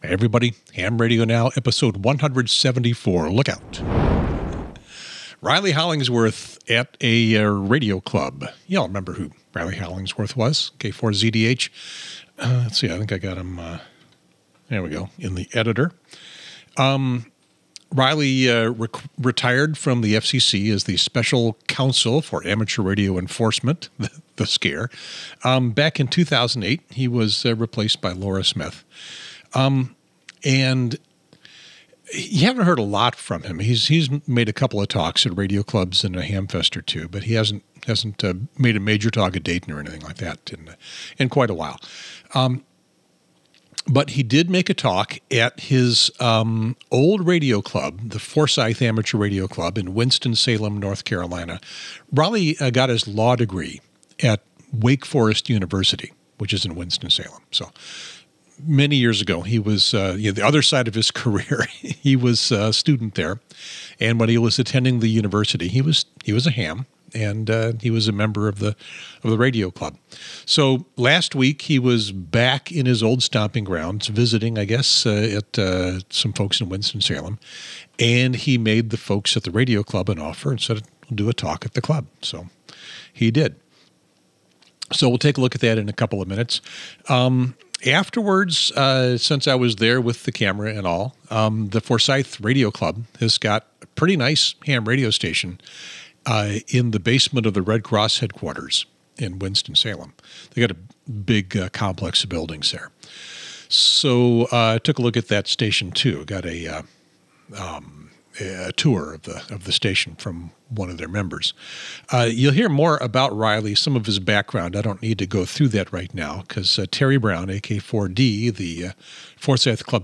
Hey everybody, Ham Radio Now, episode 174. Look out. Riley Hollingsworth at a radio club. Y'all remember who Riley Hollingsworth was? K4ZDH. Let's see, I think I got him, there we go, in the editor. Riley retired from the FCC as the special counsel for amateur radio enforcement, the scare. Back in 2008, he was replaced by Laura Smith. And you haven't heard a lot from him. He's made a couple of talks at radio clubs and a Hamfest or two, but he hasn't made a major talk at Dayton or anything like that in quite a while. But he did make a talk at his old radio club, the Forsyth Amateur Radio Club in Winston-Salem, North Carolina. Riley got his law degree at Wake Forest University, which is in Winston-Salem. So many years ago, he was the other side of his career. He was a student there, and when he was attending the university, he was a ham, and he was a member of the radio club. So last week, he was back in his old stomping grounds, visiting, I guess, at some folks in Winston-Salem, and he made the folks at the radio club an offer and said, "We'll do a talk at the club." So he did. So we'll take a look at that in a couple of minutes. Afterwards, since I was there with the camera and all, the Forsyth Radio Club has got a pretty nice ham radio station in the basement of the Red Cross headquarters in Winston-Salem. They got a big complex of buildings there. So I took a look at that station too. Got a tour of the station from one of their members. You'll hear more about Riley, some of his background. I don't need to go through that right now because Terry Brown, AK4D, the Forsyth Club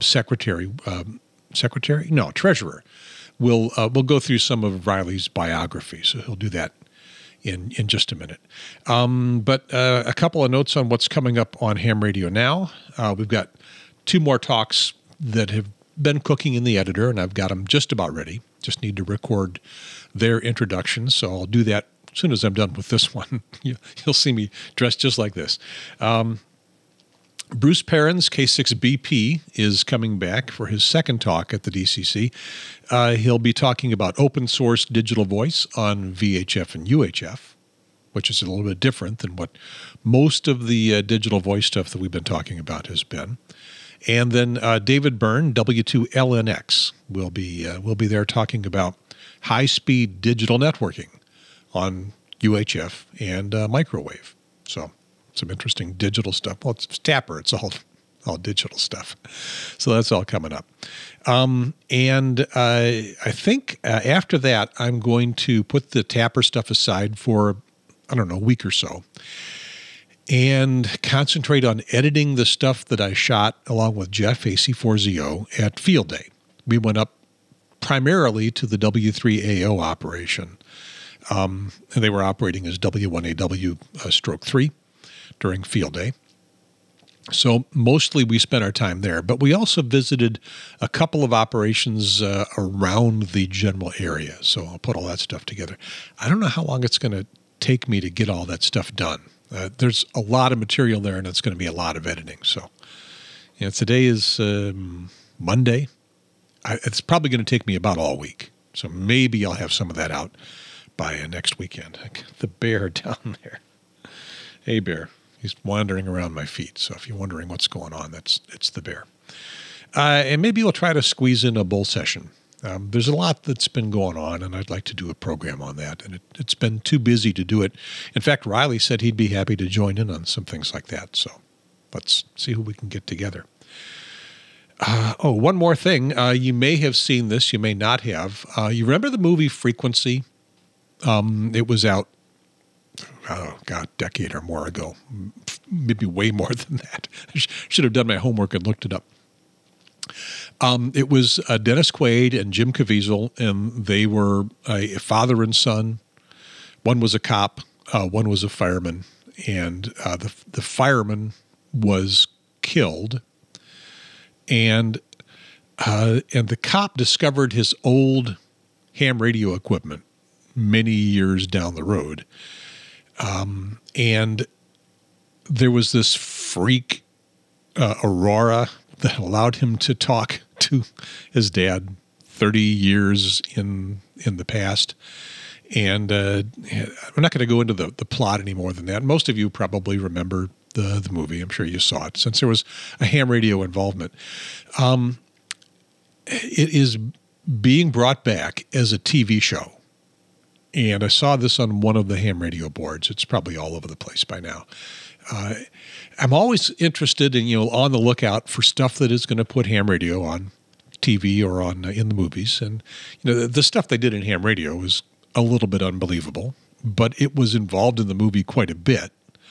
treasurer, will go through some of Riley's biography. So he'll do that in just a minute. But a couple of notes on what's coming up on Ham Radio Now. We've got two more talks that have been cooking in the editor, and I've got them just about ready. Just need to record their introductions, so I'll do that as soon as I'm done with this one. You'll see me dressed just like this. Bruce Perrin's K6BP is coming back for his second talk at the DCC. He'll be talking about open source digital voice on VHF and UHF, which is a little bit different than what most of the digital voice stuff that we've been talking about has been. And then David Byrne, W2LNX, will be there talking about high-speed digital networking on UHF and microwave. So some interesting digital stuff. Well, it's Tapper. It's all digital stuff. So that's all coming up. And I think after that, I'm going to put the Tapper stuff aside for, I don't know, a week or so, and concentrate on editing the stuff that I shot along with Jeff, AC4ZO, at Field Day. We went up primarily to the W3AO operation, and they were operating as W1AW stroke 3 during Field Day. So mostly we spent our time there, but we also visited a couple of operations around the general area. So I'll put all that stuff together. I don't know how long it's going to take me to get all that stuff done. There's a lot of material there, and it's going to be a lot of editing. So, today is Monday. It's probably going to take me about all week. So maybe I'll have some of that out by next weekend. The bear down there. Hey, bear. He's wandering around my feet. So if you're wondering what's going on, it's the bear. And maybe we'll try to squeeze in a bull session. There's a lot that's been going on, and I'd like to do a program on that. And it's been too busy to do it. In fact, Riley said he'd be happy to join in on some things like that. So let's see who we can get together. One more thing. You may have seen this. You may not have. You remember the movie Frequency? It was out, a decade or more ago. Maybe way more than that. I should have done my homework and looked it up. It was Dennis Quaid and Jim Caviezel, and they were a father and son. One was a cop, one was a fireman, and the fireman was killed, and the cop discovered his old ham radio equipment many years down the road, and there was this freak Aurora that allowed him to talk to his dad 30 years in the past. And I'm not going to go into the plot any more than that. Most of you probably remember the movie. I'm sure you saw it, since there was a ham radio involvement. It is being brought back as a TV show. And I saw this on one of the ham radio boards. It's probably all over the place by now. I'm always interested in, on the lookout for stuff that is going to put ham radio on TV or on in the movies. And, the stuff they did in ham radio was a little bit unbelievable, but it was involved in the movie quite a bit.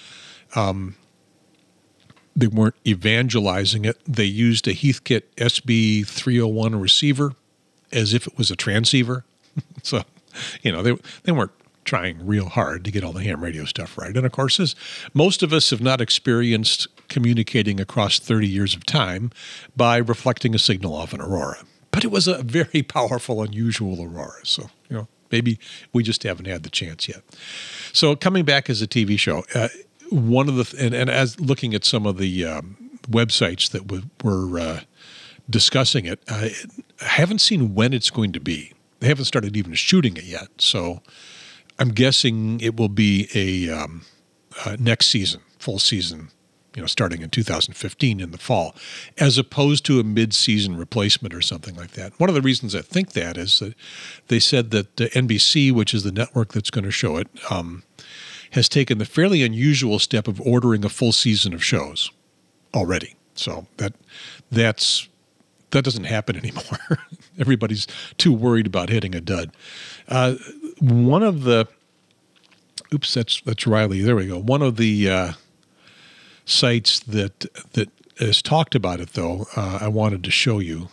They weren't evangelizing it. They used a Heathkit SB301 receiver as if it was a transceiver. So, they weren't trying real hard to get all the ham radio stuff right. And of course, as most of us have not experienced communicating across 30 years of time by reflecting a signal off an aurora. But it was a very powerful, unusual aurora. So, maybe we just haven't had the chance yet. So coming back as a TV show, one of the, and as looking at some of the websites that were discussing it, I haven't seen when it's going to be. They haven't started even shooting it yet. So I'm guessing it will be a next season, full season, starting in 2015 in the fall, as opposed to a mid-season replacement or something like that. One of the reasons I think that is that they said that NBC, which is the network that's going to show it, has taken the fairly unusual step of ordering a full season of shows already. So that doesn't happen anymore. Everybody's too worried about hitting a dud. One of the, that's Riley. There we go. One of the sites that has talked about it, though, I wanted to show you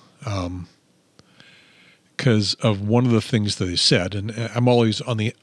because of one of the things that they said, and I'm always on the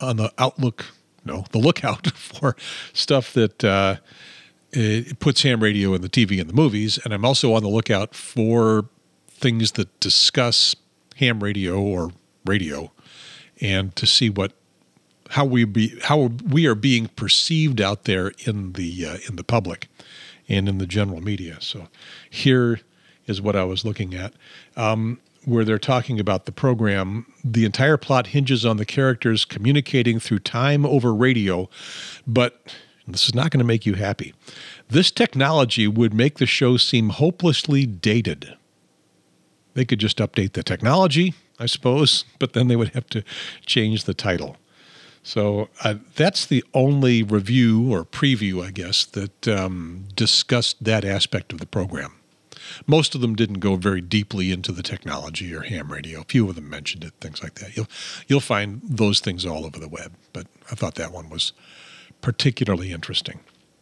lookout for stuff that it puts ham radio in the TV and the movies, and I'm also on the lookout for things that discuss ham radio or radio, and to see how we are being perceived out there in the public and in the general media. So here is what I was looking at, where they're talking about the program. The entire plot hinges on the characters communicating through time over radio, but this is not going to make you happy. This technology would make the show seem hopelessly dated. They could just update the technology, I suppose, but then they would have to change the title. So that's the only review or preview, I guess, that discussed that aspect of the program. Most of them didn't go very deeply into the technology or ham radio. A few of them mentioned it, things like that. You'll find those things all over the web, but I thought that one was particularly interesting.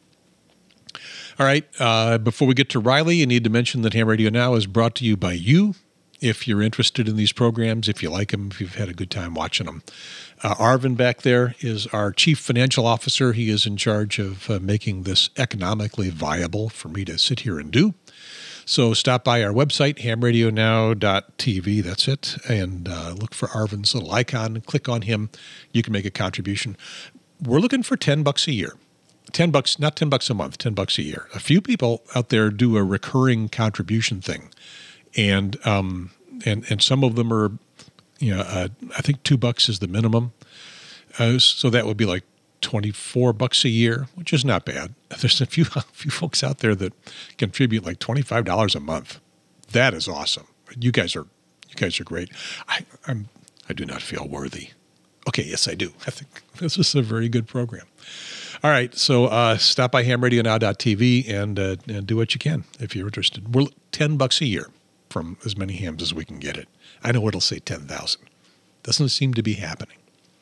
All right, before we get to Riley, I need to mention that Ham Radio Now is brought to you by you. If you're interested in these programs, if you like them, if you've had a good time watching them. Arvin back there is our chief financial officer. He is in charge of making this economically viable for me to sit here and do. So stop by our website, HamRadioNow.tv, that's it, and look for Arvin's little icon. Click on him. You can make a contribution. We're looking for $10 a year. $10, not $10 a month, $10 a year. A few people out there do a recurring contribution thing. And some of them are, I think $2 is the minimum. So that would be like $24 a year, which is not bad. There's a few folks out there that contribute like $25 a month. That is awesome. You guys are great. I do not feel worthy. Okay, yes, I do. I think this is a very good program. All right, so stop by HamRadioNow.tv and do what you can if you're interested. We're $10 a year from as many hams as we can get it. I know it'll say 10,000. Doesn't seem to be happening.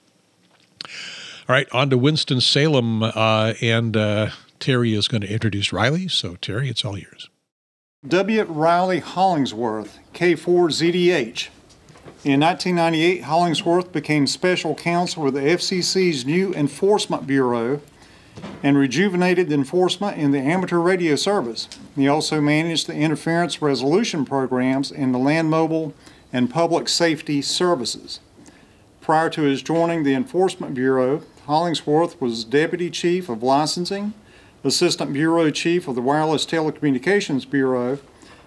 All right, on to Winston-Salem, and Terry is going to introduce Riley. So, Terry, it's all yours. W. Riley Hollingsworth, K4ZDH. In 1998, Hollingsworth became special counsel with the FCC's new Enforcement Bureau and rejuvenated the enforcement in the amateur radio service. He also managed the interference resolution programs in the land mobile and public safety services. Prior to his joining the Enforcement Bureau, Hollingsworth was Deputy Chief of Licensing, Assistant Bureau Chief of the Wireless Telecommunications Bureau,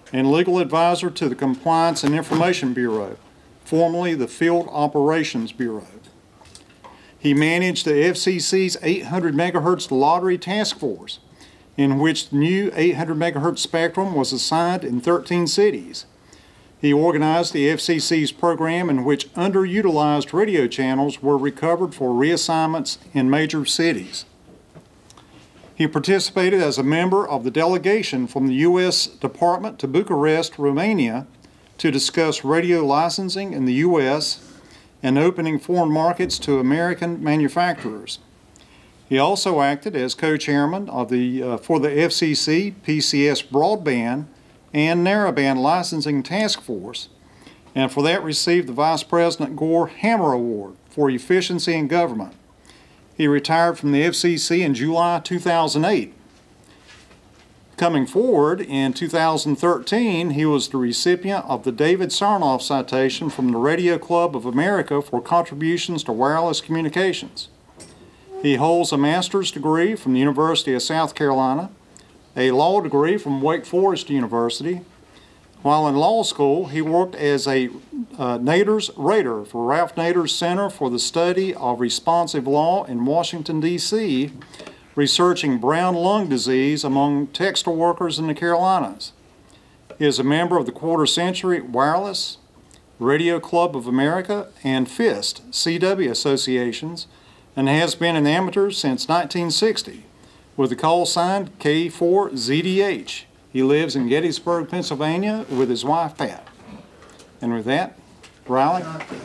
and legal advisor to the Compliance and Information Bureau, formerly the Field Operations Bureau. He managed the FCC's 800 megahertz lottery task force, in which the new 800 megahertz spectrum was assigned in 13 cities. He organized the FCC's program in which underutilized radio channels were recovered for reassignments in major cities. He participated as a member of the delegation from the U.S. Department to Bucharest, Romania, to discuss radio licensing in the U.S. and opening foreign markets to American manufacturers. He also acted as co-chairman of for the FCC PCS Broadband and Narrowband Licensing Task Force, and for that received the Vice President Gore Hammer Award for Efficiency in Government. He retired from the FCC in July 2008. Coming forward, in 2013, he was the recipient of the David Sarnoff Citation from the Radio Club of America for contributions to wireless communications. He holds a master's degree from the University of South Carolina, a law degree from Wake Forest University. While in law school, he worked as a Nader's Rater for Ralph Nader's Center for the Study of Responsive Law in Washington, D.C., researching brown lung disease among textile workers in the Carolinas. He is a member of the Quarter Century Wireless, Radio Club of America, and FIST, CW associations, and has been an amateur since 1960, with the call sign K4ZDH. He lives in Gettysburg, Pennsylvania, with his wife, Pat. And with that, Riley.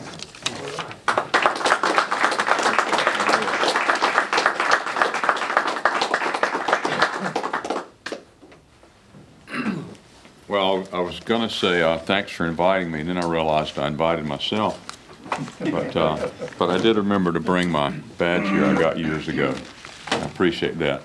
Well, I was going to say thanks for inviting me, and then I realized I invited myself. But I did remember to bring my badge here I got years ago. I appreciate that.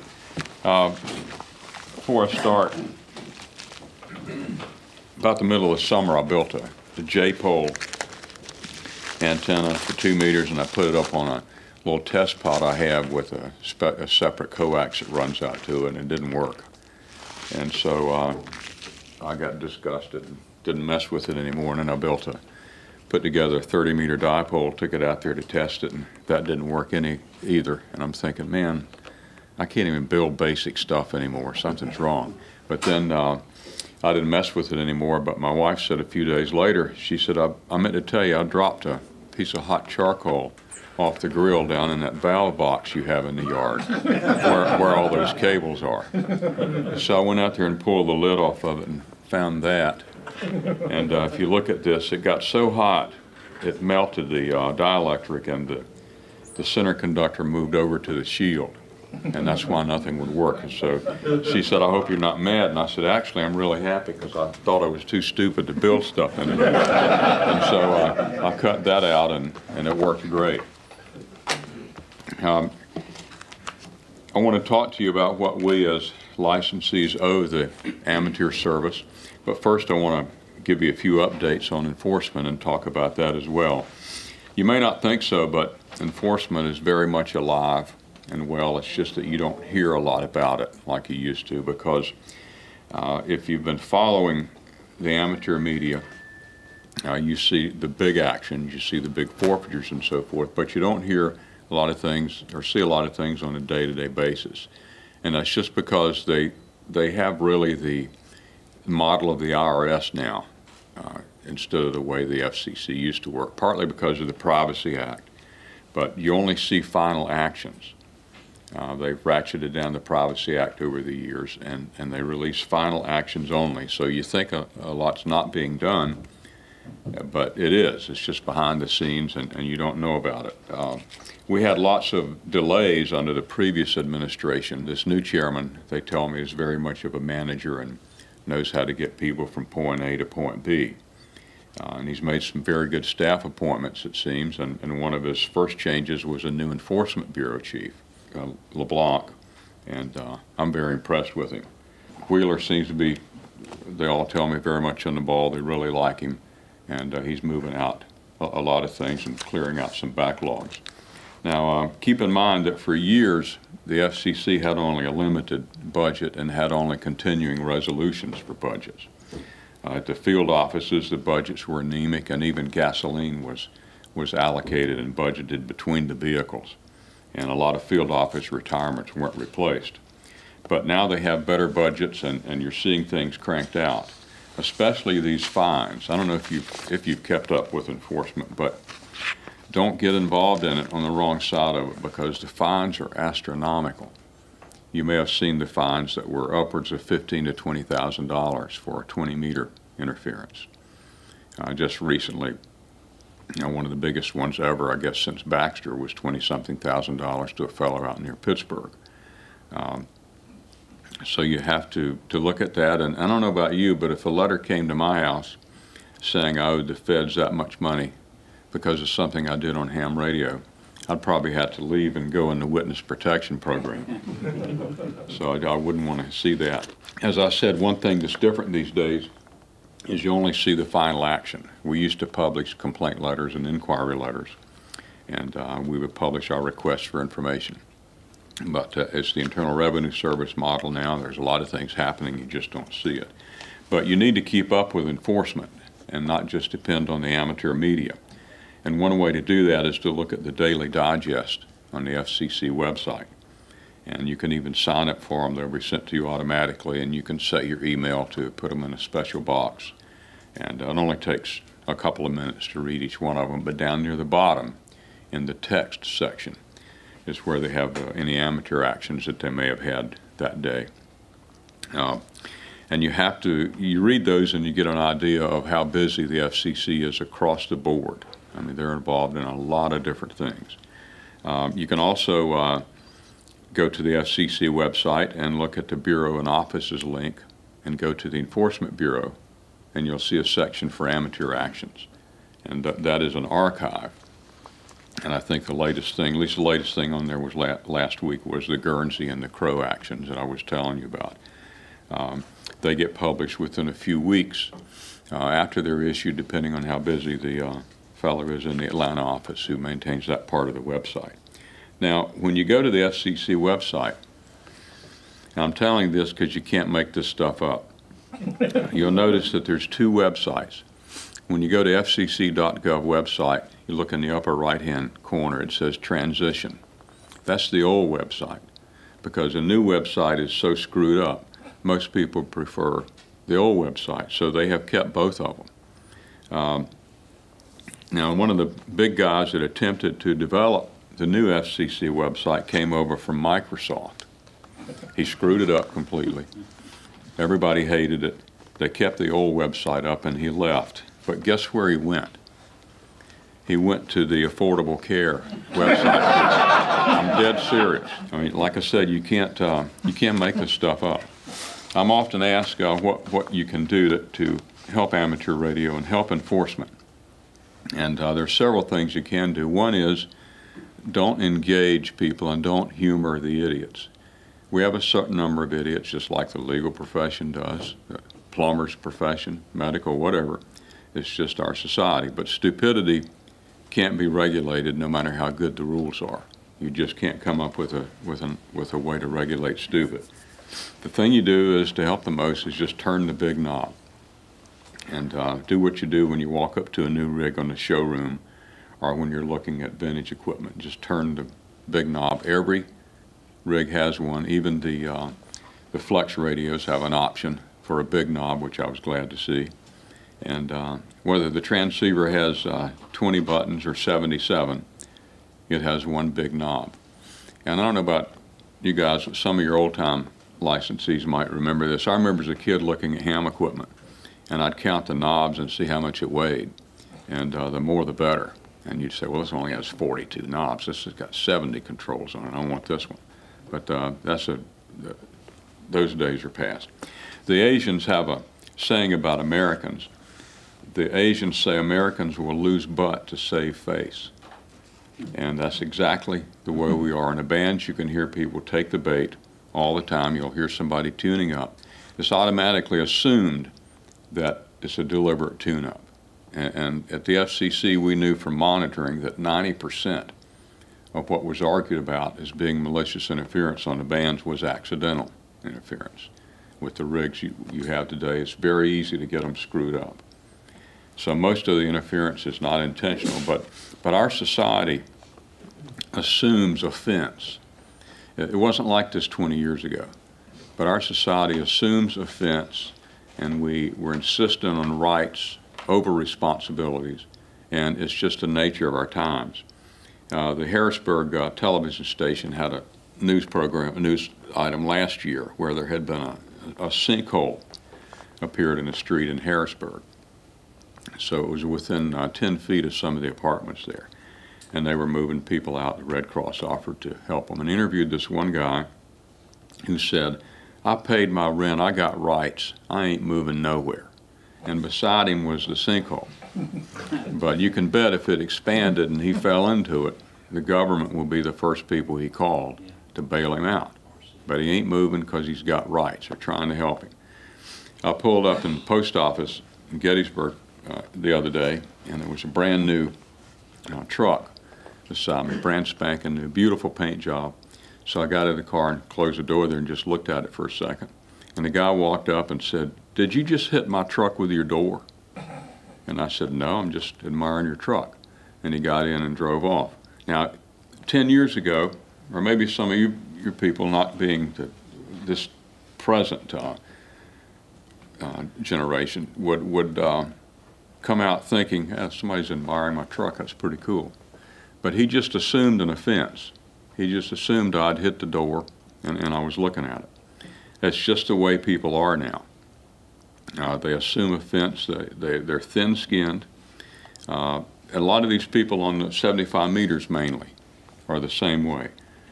Before I start, about the middle of the summer, I built a J-pole antenna for 2 meters, and I put it up on a little test pod I have with a separate coax that runs out to it, and it didn't work. And so I got disgusted and didn't mess with it anymore, and then I put together a 30-meter dipole, took it out there to test it, and that didn't work either. And I'm thinking, man, I can't even build basic stuff anymore. Something's wrong. But then I didn't mess with it anymore, but my wife said a few days later, she said, I meant to tell you I dropped a piece of hot charcoal off the grill down in that valve box you have in the yard where all those cables are. So I went out there and pulled the lid off of it and found that. And if you look at this, it got so hot it melted the dielectric, and the center conductor moved over to the shield, and that's why nothing would work. And so she said, I hope you're not mad. And I said, actually, I'm really happy, because I thought I was too stupid to build stuff in it. And so I cut that out, and it worked great. I want to talk to you about what we as licensees owe the amateur service. But first I want to give you a few updates on enforcement and talk about that as well. You may not think so, but enforcement is very much alive and well. It's just that you don't hear a lot about it like you used to, because if you've been following the amateur media, you see the big actions, you see the big forfeitures and so forth, but you don't hear a lot of things or see a lot of things on a day-to-day basis. And that's just because they have really the model of the IRS now instead of the way the FCC used to work, partly because of the Privacy Act. But you only see final actions. They've ratcheted down the Privacy Act over the years, and they release final actions only. So you think a lot's not being done, but it is. It's just behind the scenes, and you don't know about it. We had lots of delays under the previous administration. This new chairman, they tell me, is very much of a manager and knows how to get people from point A to point B. And he's made some very good staff appointments, it seems, and one of his first changes was a new Enforcement Bureau chief, LeBlanc, and I'm very impressed with him. Wheeler seems to be, they all tell me, very much on the ball. They really like him, and he's moving out a lot of things and clearing out some backlogs. Now, keep in mind that for years, the FCC had only a limited budget and had only continuing resolutions for budgets. At the field offices, the budgets were anemic, and even gasoline was allocated and budgeted between the vehicles. And a lot of field office retirements weren't replaced. But now they have better budgets, and you're seeing things cranked out, especially these fines. I don't know if you've kept up with enforcement, but don't get involved in it on the wrong side of it, because the fines are astronomical. You may have seen the fines that were upwards of $15,000 to $20,000 for a 20-meter interference. Just recently, one of the biggest ones ever, I guess since Baxter, was $20-something thousand to a fellow out near Pittsburgh. So you have to look at that. And I don't know about you, but if a letter came to my house saying I owed the feds that much money because of something I did on ham radio, I'd probably have to leave and go in the witness protection program. So I wouldn't want to see that. As I said, one thing that's different these days is you only see the final action. We used to publish complaint letters and inquiry letters, and we would publish our requests for information. But it's the Internal Revenue Service model now. There's a lot of things happening, you just don't see it. But you need to keep up with enforcement and not just depend on the amateur media. And one way to do that is to look at the Daily Digest on the FCC website. And you can even sign up for them. They'll be sent to you automatically, and you can set your email to put them in a special box. And it only takes a couple of minutes to read each one of them, but down near the bottom in the text section is where they have any amateur actions that they may have had that day. And you read those and you get an idea of how busy the FCC is across the board. I mean, they're involved in a lot of different things. You can also go to the FCC website and look at the Bureau and Offices link and go to the Enforcement Bureau, and you'll see a section for amateur actions. And that is an archive. And I think the latest thing, at least the latest thing on there was last week, was the Guernsey and the Crow actions that I was telling you about. They get published within a few weeks after they're issued, depending on how busy the fellow is in the Atlanta office who maintains that part of the website. Now, when you go to the FCC website, and I'm telling this because you can't make this stuff up, you'll notice that there's two websites. When you go to fcc.gov website, you look in the upper right-hand corner, it says Transition. That's the old website, because the new website is so screwed up, most people prefer the old website, so they have kept both of them. Now, one of the big guys that attempted to develop the new FCC website came over from Microsoft. He screwed it up completely. Everybody hated it. They kept the old website up, and he left. But guess where he went? He went to the Affordable Care website. I'm dead serious. I mean, like I said, you can't make this stuff up. I'm often asked what you can do to help amateur radio and help enforcement. And there are several things you can do. One is don't engage people and don't humor the idiots. We have a certain number of idiots, just like the legal profession does, the plumber's profession, medical, whatever. It's just our society. But stupidity can't be regulated no matter how good the rules are. You just can't come up with a way to regulate stupid. The thing you do is to help the most is just turn the big knob. And do what you do when you walk up to a new rig on the showroom or when you're looking at vintage equipment. Just turn the big knob. Every rig has one. Even the flex radios have an option for a big knob, which I was glad to see. And whether the transceiver has 20 buttons or 77, it has one big knob. And I don't know about you guys, but some of your old-time licensees might remember this. I remember as a kid looking at ham equipment, and I'd count the knobs and see how much it weighed. And the more the better. And you'd say, well, this only has 42 knobs. This has got 70 controls on it. I don't want this one. But those days are past. The Asians have a saying about Americans. The Asians say Americans will lose butt to save face. And that's exactly the way we are. In a band, you can hear people take the bait all the time. You'll hear somebody tuning up. It's automatically assumed that it's a deliberate tune-up. And at the FCC, we knew from monitoring that 90% of what was argued about as being malicious interference on the bands was accidental interference. with the rigs you have today. It's very easy to get them screwed up. So most of the interference is not intentional, but our society assumes offense. It wasn't like this 20 years ago, but our society assumes offense, and we're insistent on rights over responsibilities, and it's just the nature of our times. The Harrisburg television station had a news item last year where there had been a sinkhole appeared in the street in Harrisburg. So it was within 10 feet of some of the apartments there. And they were moving people out. The Red Cross offered to help them, and interviewed this one guy who said, "I paid my rent, I got rights, I ain't moving nowhere." And beside him was the sinkhole. But you can bet if it expanded and he fell into it, the government will be the first people he called to bail him out. But he ain't moving because he's got rights. They're trying to help him. I pulled up in the post office in Gettysburg the other day, and there was a brand new truck beside me, brand spanking new, beautiful paint job. So I got in the car and closed the door there and just looked at it for a second. And the guy walked up and said, "Did you just hit my truck with your door?" And I said, "No, I'm just admiring your truck." And he got in and drove off. Now, 10 years ago, or maybe some of your people not being this present generation would come out thinking, somebody's admiring my truck, that's pretty cool. But he just assumed an offense. He just assumed I'd hit the door and I was looking at it. That's just the way people are now. They assume offense, they're thin-skinned. A lot of these people on the 75 meters mainly are the same way.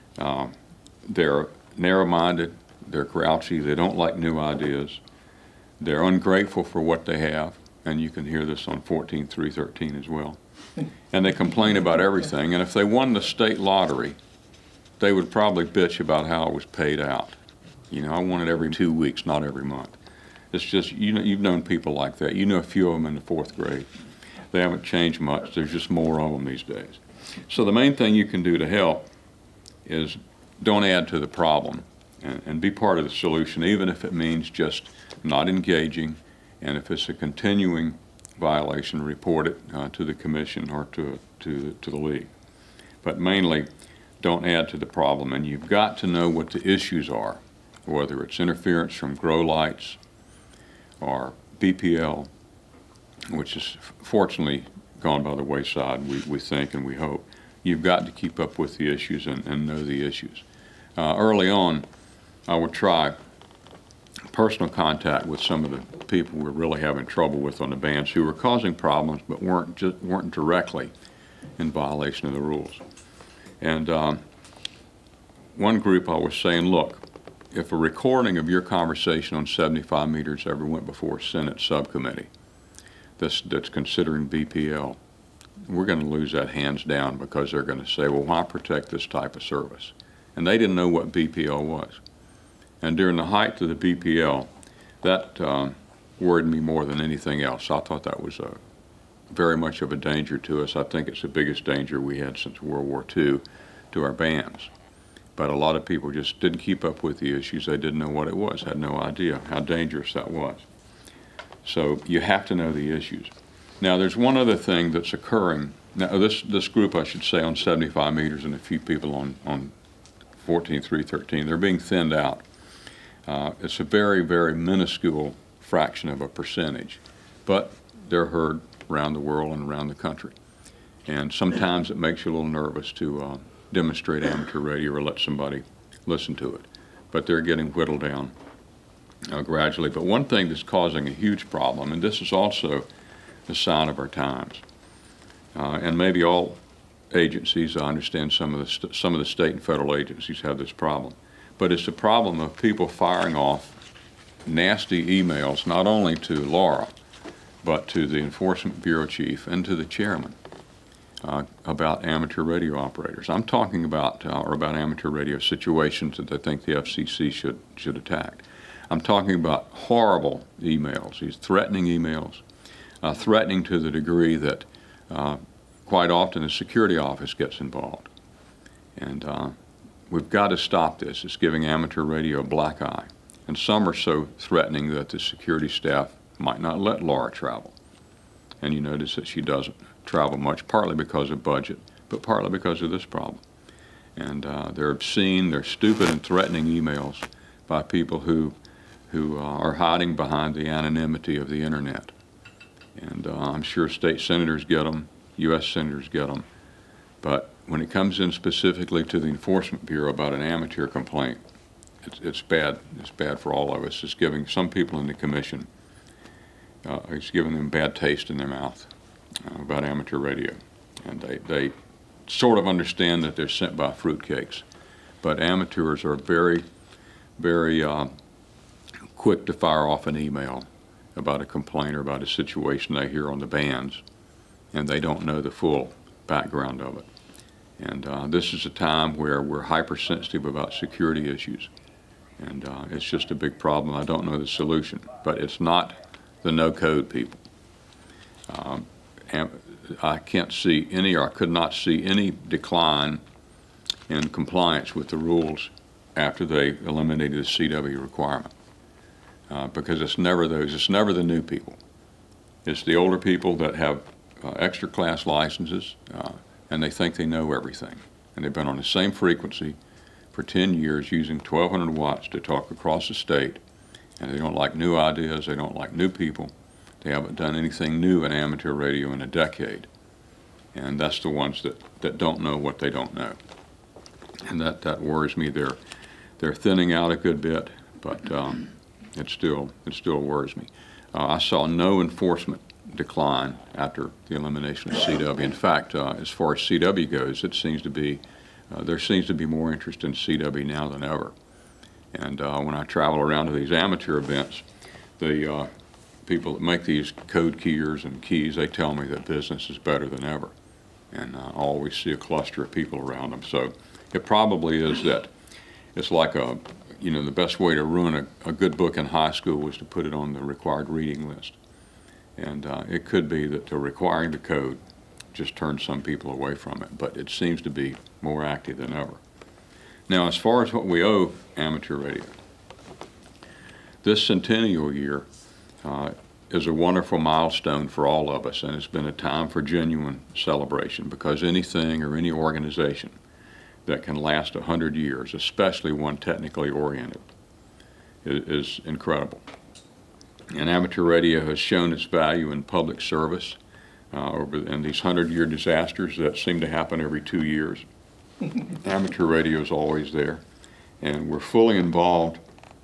They're narrow-minded, they're grouchy, they don't like new ideas, they're ungrateful for what they have, and you can hear this on 14.313 as well. And they complain about everything, and if they won the state lottery, they would probably bitch about how it was paid out. You know, I won it every 2 weeks, not every month. It's just, you know, you've known people like that. You know a few of them in the 4th grade. They haven't changed much. There's just more of them these days. So the main thing you can do to help is don't add to the problem and be part of the solution, even if it means just not engaging, and if it's a continuing violation, report it to the commission or to the league. But mainly, don't add to the problem, and you've got to know what the issues are, whether it's interference from grow lights or BPL, which is fortunately gone by the wayside, we think and we hope. You've got to keep up with the issues and know the issues. Early on, I would try personal contact with some of the people we're really having trouble with on the bands who were causing problems but weren't directly in violation of the rules. And one group I was saying, look, if a recording of your conversation on 75 meters ever went before a Senate subcommittee that's considering BPL, we're going to lose that hands down, because they're going to say, well, why protect this type of service? And they didn't know what BPL was. And during the height of the BPL, that worried me more than anything else. I thought that was very much of a danger to us. I think it's the biggest danger we had since World War II to our bands. But a lot of people just didn't keep up with the issues. They didn't know what it was, had no idea how dangerous that was. So you have to know the issues. Now, there's one other thing that's occurring. Now, this group, I should say, on 75 meters and a few people on 14.313, they're being thinned out. It's a very, very minuscule fraction of a percentage, but they're heard around the world and around the country. And sometimes it makes you a little nervous to demonstrate amateur radio or let somebody listen to it. But they're getting whittled down gradually. But one thing that's causing a huge problem, and this is also the sign of our times, and maybe all agencies, I understand some of the state and federal agencies have this problem, but it's the problem of people firing off nasty emails, not only to Laura, but to the Enforcement Bureau Chief and to the chairman about amateur radio operators. I'm talking about amateur radio situations that I think the FCC should attack. I'm talking about horrible emails, these threatening emails, threatening to the degree that quite often the security office gets involved. And we've got to stop this. It's giving amateur radio a black eye. And some are so threatening that the security staff might not let Laura travel. And you notice that she doesn't travel much, partly because of budget, but partly because of this problem. And they're obscene, they're stupid and threatening emails by people who are hiding behind the anonymity of the internet. And I'm sure state senators get them, U.S. senators get them. But when it comes in specifically to the Enforcement Bureau about an amateur complaint, it's bad. It's bad for all of us. It's giving some people in the commission, it's giving them bad taste in their mouth about amateur radio. And they sort of understand that they're sent by fruitcakes. But amateurs are very, very quick to fire off an email about a complaint or about a situation they hear on the bands, and they don't know the full background of it. And this is a time where we're hypersensitive about security issues, and it's just a big problem. I don't know the solution, but it's not the no-code people. I can't see any, or I could not see any decline in compliance with the rules after they eliminated the CW requirement. Because it's never those, it's never the new people. It's the older people that have extra class licenses, and they think they know everything. And they've been on the same frequency for 10 years using 1,200 watts to talk across the state, and they don't like new ideas, they don't like new people. They haven't done anything new in amateur radio in a decade. And that's the ones that don't know what they don't know. And that worries me. They're thinning out a good bit, but it still worries me. I saw no enforcement decline after the elimination of CW. In fact, as far as CW goes, it seems to be there seems to be more interest in CW now than ever. And when I travel around to these amateur events, the people that make these code keyers and keys, they tell me that business is better than ever. And I always see a cluster of people around them. So it probably is that it's like the best way to ruin a good book in high school was to put it on the required reading list. And it could be that requiring the code just turns some people away from it, but it seems to be more active than ever. Now, as far as what we owe amateur radio, this centennial year is a wonderful milestone for all of us, and it's been a time for genuine celebration, because anything or any organization that can last 100 years, especially one technically oriented, is incredible. And amateur radio has shown its value in public service in these 100-year disasters that seem to happen every 2 years. Amateur radio is always there, and we're fully involved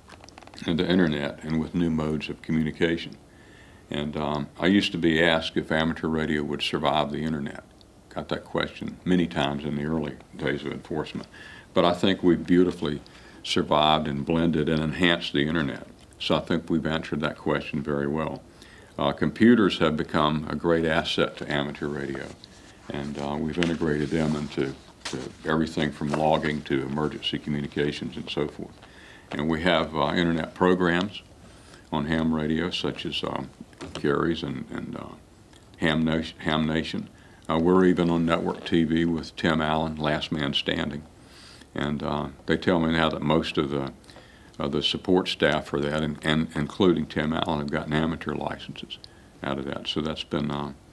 in the internet and with new modes of communication. And I used to be asked if amateur radio would survive the internet. Got that question many times in the early days of enforcement. But I think we've beautifully survived and blended and enhanced the internet. So I think we've answered that question very well. Computers have become a great asset to amateur radio, and we've integrated them into everything from logging to emergency communications and so forth. And we have internet programs on ham radio, such as Carries and Ham Nation. We're even on network TV with Tim Allen, Last Man Standing. And they tell me now that most of the support staff for that, and including Tim Allen, have gotten amateur licenses out of that. So that's been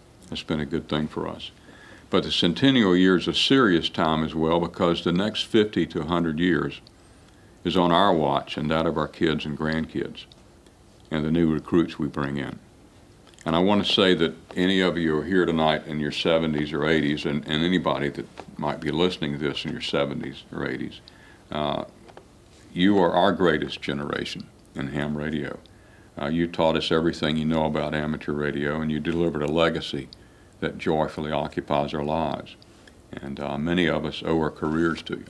a good thing for us. But the centennial year is a serious time as well, because the next 50 to 100 years is on our watch and that of our kids and grandkids and the new recruits we bring in. And I want to say that any of you who are here tonight in your 70s or 80s, and anybody that might be listening to this in your 70s or 80s, you are our greatest generation in ham radio. You taught us everything you know about amateur radio, and you delivered a legacy that joyfully occupies our lives. And many of us owe our careers to you.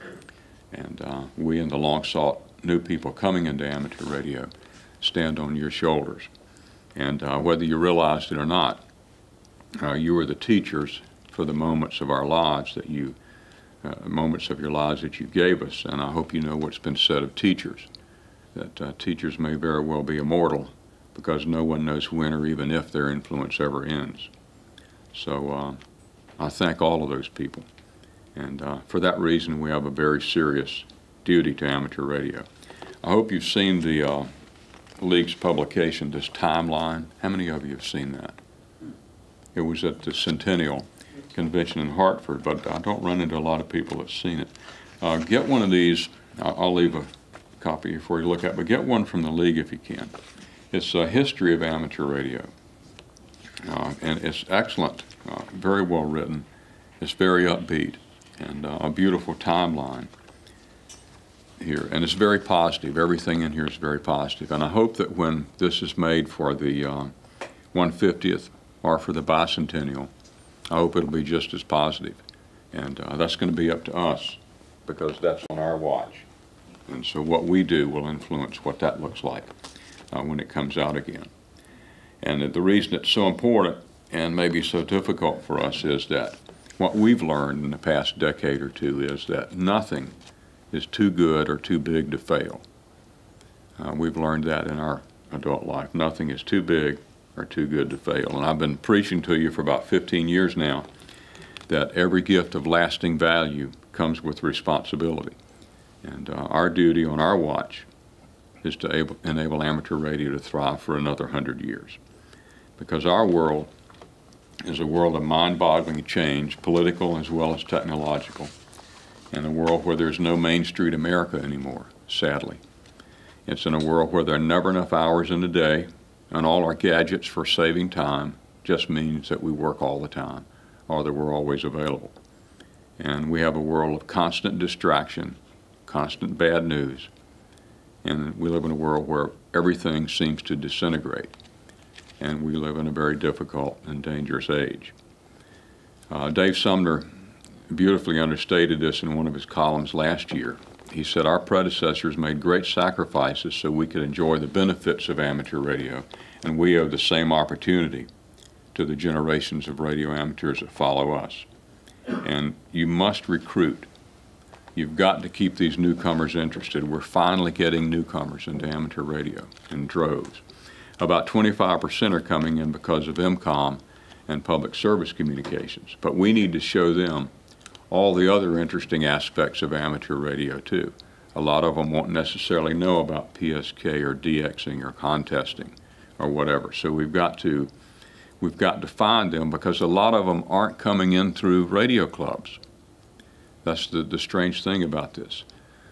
And we and the long-sought new people coming into amateur radio stand on your shoulders. And whether you realized it or not, you were the teachers for the moments of our lives that moments of your lives that you gave us. And I hope you know what's been said of teachers, that teachers may very well be immortal, because no one knows when or even if their influence ever ends. So I thank all of those people. And for that reason, we have a very serious duty to amateur radio. I hope you've seen the League's publication, this timeline. How many of you have seen that? It was at the Centennial Convention in Hartford, but I don't run into a lot of people that's seen it. Get one of these. I'll leave a copy for you to look at, but get one from the League if you can. It's a history of amateur radio, and it's excellent, very well written. It's very upbeat, and a beautiful timeline here, and it's very positive. Everything in here is very positive, and I hope that when this is made for the 150th or for the bicentennial, I hope it'll be just as positive, and that's going to be up to us because that's on our watch, and so what we do will influence what that looks like when it comes out again. And the reason it's so important and maybe so difficult for us is that what we've learned in the past decade or two is that nothing is too good or too big to fail. We've learned that in our adult life. Nothing is too big or too good to fail. And I've been preaching to you for about 15 years now that every gift of lasting value comes with responsibility. And our duty on our watch is to enable amateur radio to thrive for another 100 years. Because our world is a world of mind-boggling change, political as well as technological, and a world where there's no Main Street America anymore, sadly. It's in a world where there are never enough hours in the day, and all our gadgets for saving time just means that we work all the time, or that we're always available. And we have a world of constant distraction, constant bad news, and we live in a world where everything seems to disintegrate, and we live in a very difficult and dangerous age. Dave Sumner beautifully understated this in one of his columns last year. He said, "Our predecessors made great sacrifices so we could enjoy the benefits of amateur radio, and we owe the same opportunity to the generations of radio amateurs that follow us." And you must recruit. You've got to keep these newcomers interested. We're finally getting newcomers into amateur radio in droves. About 25% are coming in because of MCOM and public service communications, but we need to show them all the other interesting aspects of amateur radio too. A lot of them won't necessarily know about PSK or DXing or contesting or whatever. So we've got to find them because a lot of them aren't coming in through radio clubs. That's the strange thing about this.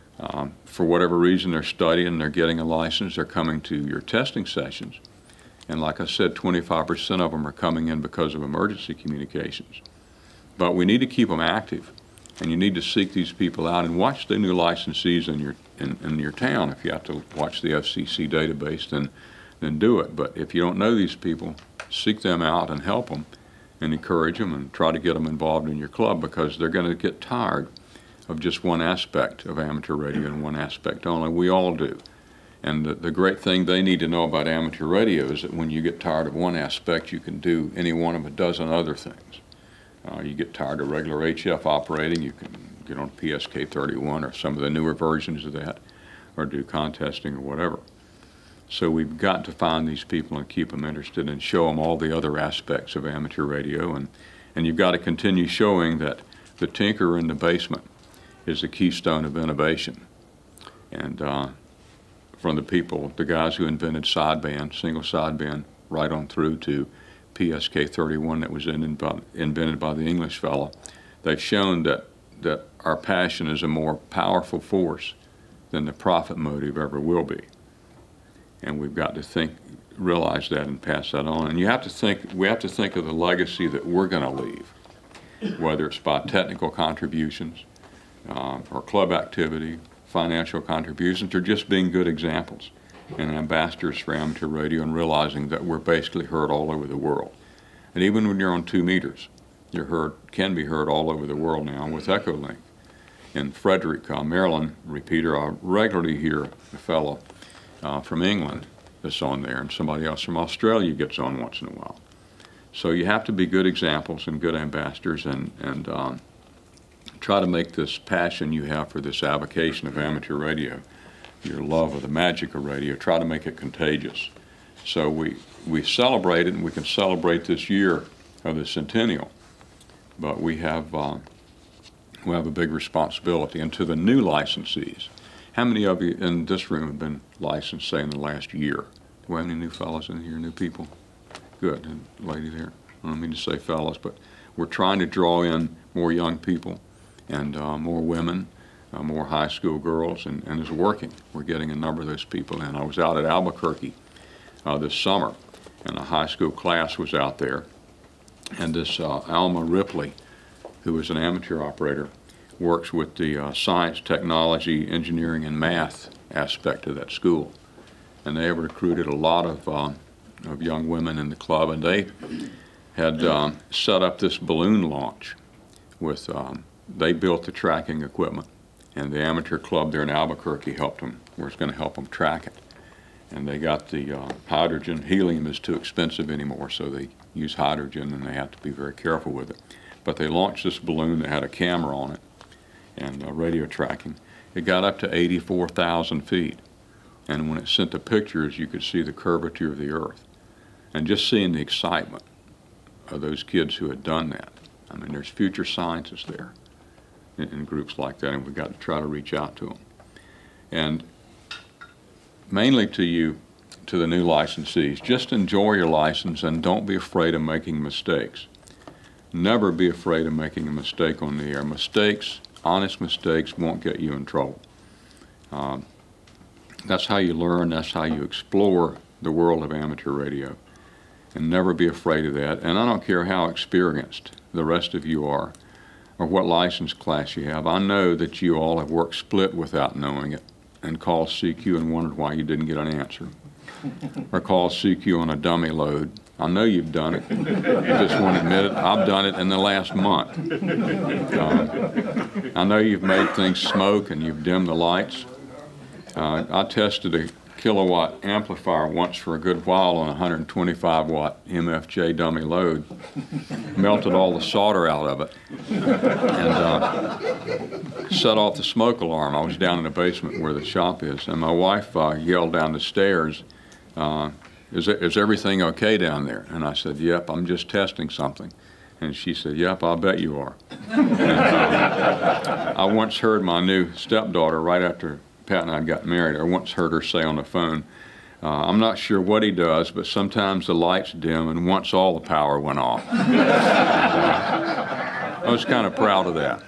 For whatever reason, they're studying, they're getting a license, they're coming to your testing sessions. And like I said, 25% of them are coming in because of emergency communications. But we need to keep them active, and you need to seek these people out and watch the new licensees in your town. If you have to watch the FCC database, then do it. But if you don't know these people, seek them out and help them and encourage them and try to get them involved in your club, because they're going to get tired of just one aspect of amateur radio and one aspect only. We all do. And the great thing they need to know about amateur radio is that when you get tired of one aspect, you can do any one of a dozen other things. You get tired of regular HF operating, you can get on PSK 31 or some of the newer versions of that, or do contesting or whatever. So we've got to find these people and keep them interested and show them all the other aspects of amateur radio. And you've got to continue showing that the tinker in the basement is the keystone of innovation. And from the people, the guys who invented sideband, single sideband, right on through to PSK 31 that was invented by the English fellow, they've shown that our passion is a more powerful force than the profit motive ever will be. And we've got to realize that and pass that on. And we have to think of the legacy that we're going to leave, whether it's by technical contributions or club activity, financial contributions, or just being good examples and ambassadors for amateur radio, and realizing that we're basically heard all over the world. And even when you're on 2 meters, can be heard all over the world now with Echolink. In Frederick, Maryland, repeater, I regularly hear a fellow from England that's on there, and somebody else from Australia gets on once in a while. So you have to be good examples and good ambassadors, and try to make this passion you have for this avocation of amateur radio, your love of the magic of radio, try to make it contagious. So we celebrate it, and we can celebrate this year of the centennial, but we have a big responsibility. And to the new licensees, How many of you in this room have been licensed, say, in the last year? Do we have any new fellows in here, new people? Good. And lady there. I don't mean to say fellows, but we're trying to draw in more young people and more women, more high school girls, and it's working. We're getting a number of those people in. I was out at Albuquerque this summer, and a high school class was out there, and this Alma Ripley, who is an amateur operator, works with the science, technology, engineering, and math aspect of that school. And they have recruited a lot of young women in the club, and they had set up this balloon launch with, they built the tracking equipment, and the amateur club there in Albuquerque helped them, was going to help them track it. And they got the hydrogen. Helium is too expensive anymore, so they use hydrogen, and they have to be very careful with it. But they launched this balloon that had a camera on it and radio tracking. It got up to 84,000 feet. And when it sent the pictures, you could see the curvature of the Earth. And just seeing the excitement of those kids who had done that. I mean, there's future scientists there in groups like that, and we've got to try to reach out to them. And mainly to you, to the new licensees, just enjoy your license and don't be afraid of making mistakes. Never be afraid of making a mistake on the air. Mistakes, honest mistakes, won't get you in trouble. That's how you learn, that's how you explore the world of amateur radio. And never be afraid of that. And I don't care how experienced the rest of you are or what license class you have. I know that you all have worked split without knowing it and called CQ and wondered why you didn't get an answer. Or called CQ on a dummy load. I know you've done it. You just won't admit it. I've done it in the last month. I know you've made things smoke and you've dimmed the lights. I tested a kilowatt amplifier once for a good while on a 125 watt MFJ dummy load, melted all the solder out of it, and set off the smoke alarm. I was down in the basement where the shop is, and my wife yelled down the stairs, is everything okay down there? And I said, yep, I'm just testing something. And she said, yep, I'll bet you are. And, I once heard my new stepdaughter, right after Pat and I got married, I once heard her say on the phone, I'm not sure what he does, but sometimes the lights dim and once all the power went off. I was kind of proud of that.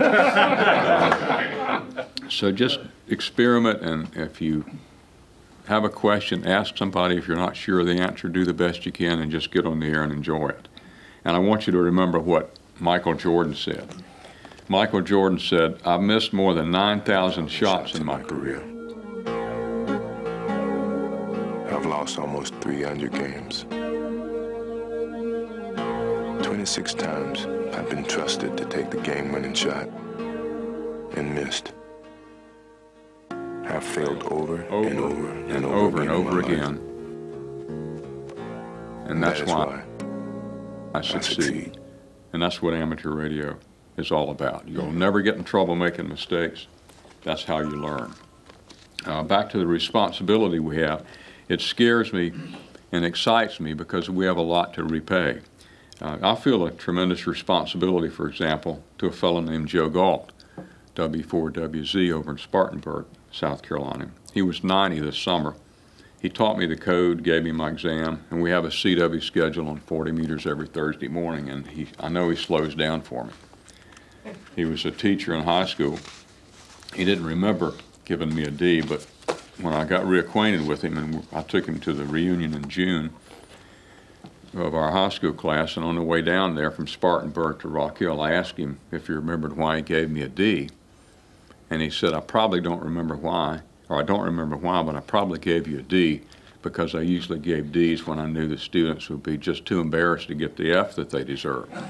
So just experiment, and if you have a question, ask somebody. If you're not sure of the answer, do the best you can and just get on the air and enjoy it. And I want you to remember what Michael Jordan said. Michael Jordan said, I've missed more than 9,000 shots in my career. I've lost almost 300 games. 26 times I've been trusted to take the game-winning shot and missed. I've failed over and over again. And that's why I succeed. And that's what amateur radio is all about. You'll never get in trouble making mistakes. That's how you learn. Back to the responsibility we have. It scares me and excites me because we have a lot to repay. I feel a tremendous responsibility, for example, to a fellow named Joe Galt, W4WZ over in Spartanburg, South Carolina. He was 90 this summer. He taught me the code, gave me my exam, and we have a CW schedule on 40 meters every Thursday morning, and I know he slows down for me. He was a teacher in high school. He didn't remember giving me a D, but when I got reacquainted with him, and I took him to the reunion in June of our high school class, and on the way down there from Spartanburg to Rock Hill, I asked him if he remembered why he gave me a D. And he said, I probably don't remember why, or I don't remember why, but I probably gave you a D because I usually gave Ds when I knew the students would be just too embarrassed to get the F that they deserve. So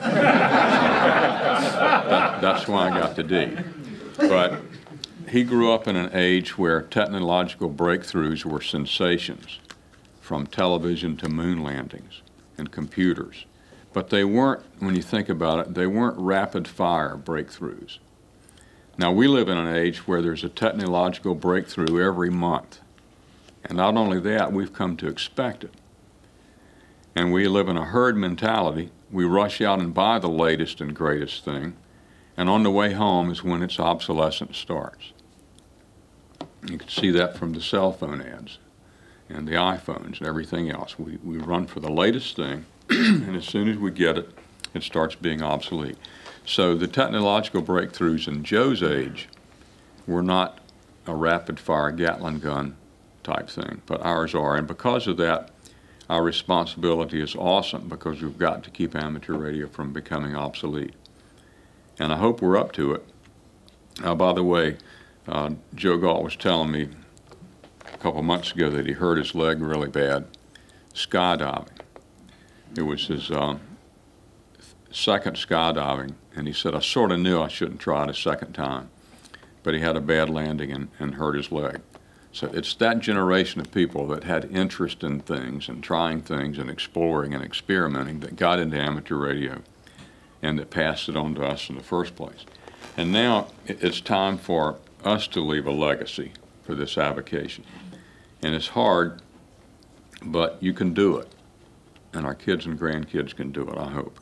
that's why I got the D. But he grew up in an age where technological breakthroughs were sensations, from television to moon landings and computers. But they weren't, when you think about it, they weren't rapid-fire breakthroughs. Now, we live in an age where there's a technological breakthrough every month. And not only that, we've come to expect it. And we live in a herd mentality. We rush out and buy the latest and greatest thing. And on the way home is when its obsolescence starts. You can see that from the cell phone ads and the iPhones and everything else. We run for the latest thing, and as soon as we get it, it starts being obsolete. So the technological breakthroughs in Joe's age were not a rapid-fire Gatling gun type thing, but ours are. And because of that, our responsibility is awesome, because we've got to keep amateur radio from becoming obsolete. And I hope we're up to it. By the way, Joe Galt was telling me a couple months ago that he hurt his leg really bad skydiving. It was his second skydiving, and he said, I sort of knew I shouldn't try it a second time, but he had a bad landing and hurt his leg. So it's that generation of people that had interest in things and trying things and exploring and experimenting that got into amateur radio and that passed it on to us in the first place. And now it's time for us to leave a legacy for this avocation. And it's hard, but you can do it. And our kids and grandkids can do it, I hope.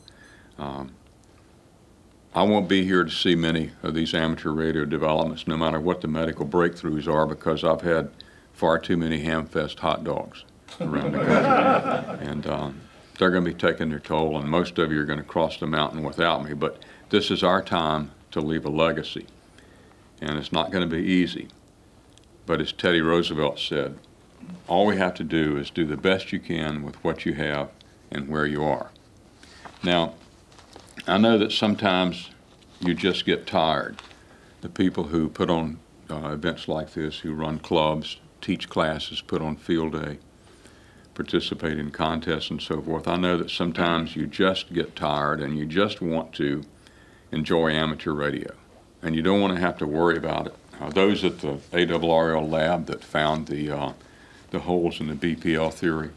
I won't be here to see many of these amateur radio developments, no matter what the medical breakthroughs are, because I've had far too many Hamfest hot dogs around the country. And they're going to be taking their toll, and most of you are going to cross the mountain without me. But this is our time to leave a legacy. And it's not going to be easy. But as Teddy Roosevelt said, all we have to do is do the best you can with what you have and where you are. Now, I know that sometimes you just get tired. The people who put on events like this, who run clubs, teach classes, put on field day, participate in contests and so forth, I know that sometimes you just get tired and you just want to enjoy amateur radio. And you don't want to have to worry about it. Those at the ARRL lab that found the holes in the BPL theory,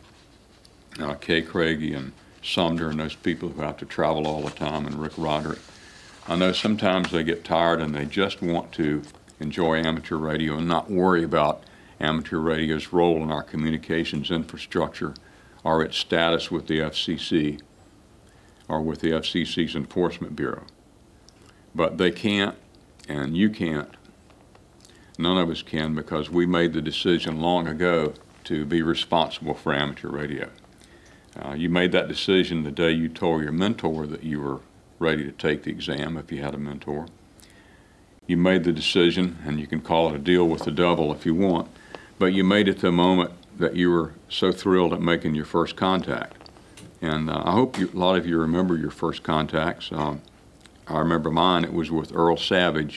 Kay Craigie and Sumner and those people who have to travel all the time, and Rick Roderick, I know sometimes they get tired and they just want to enjoy amateur radio and not worry about amateur radio's role in our communications infrastructure or its status with the FCC or with the FCC's Enforcement Bureau. But they can't, and you can't. None of us can, because we made the decision long ago to be responsible for amateur radio. You made that decision the day you told your mentor that you were ready to take the exam, if you had a mentor. You made the decision, and you can call it a deal with the devil if you want, but you made it the moment that you were so thrilled at making your first contact. And I hope a lot of you remember your first contacts. I remember mine. It was with Earl Savage,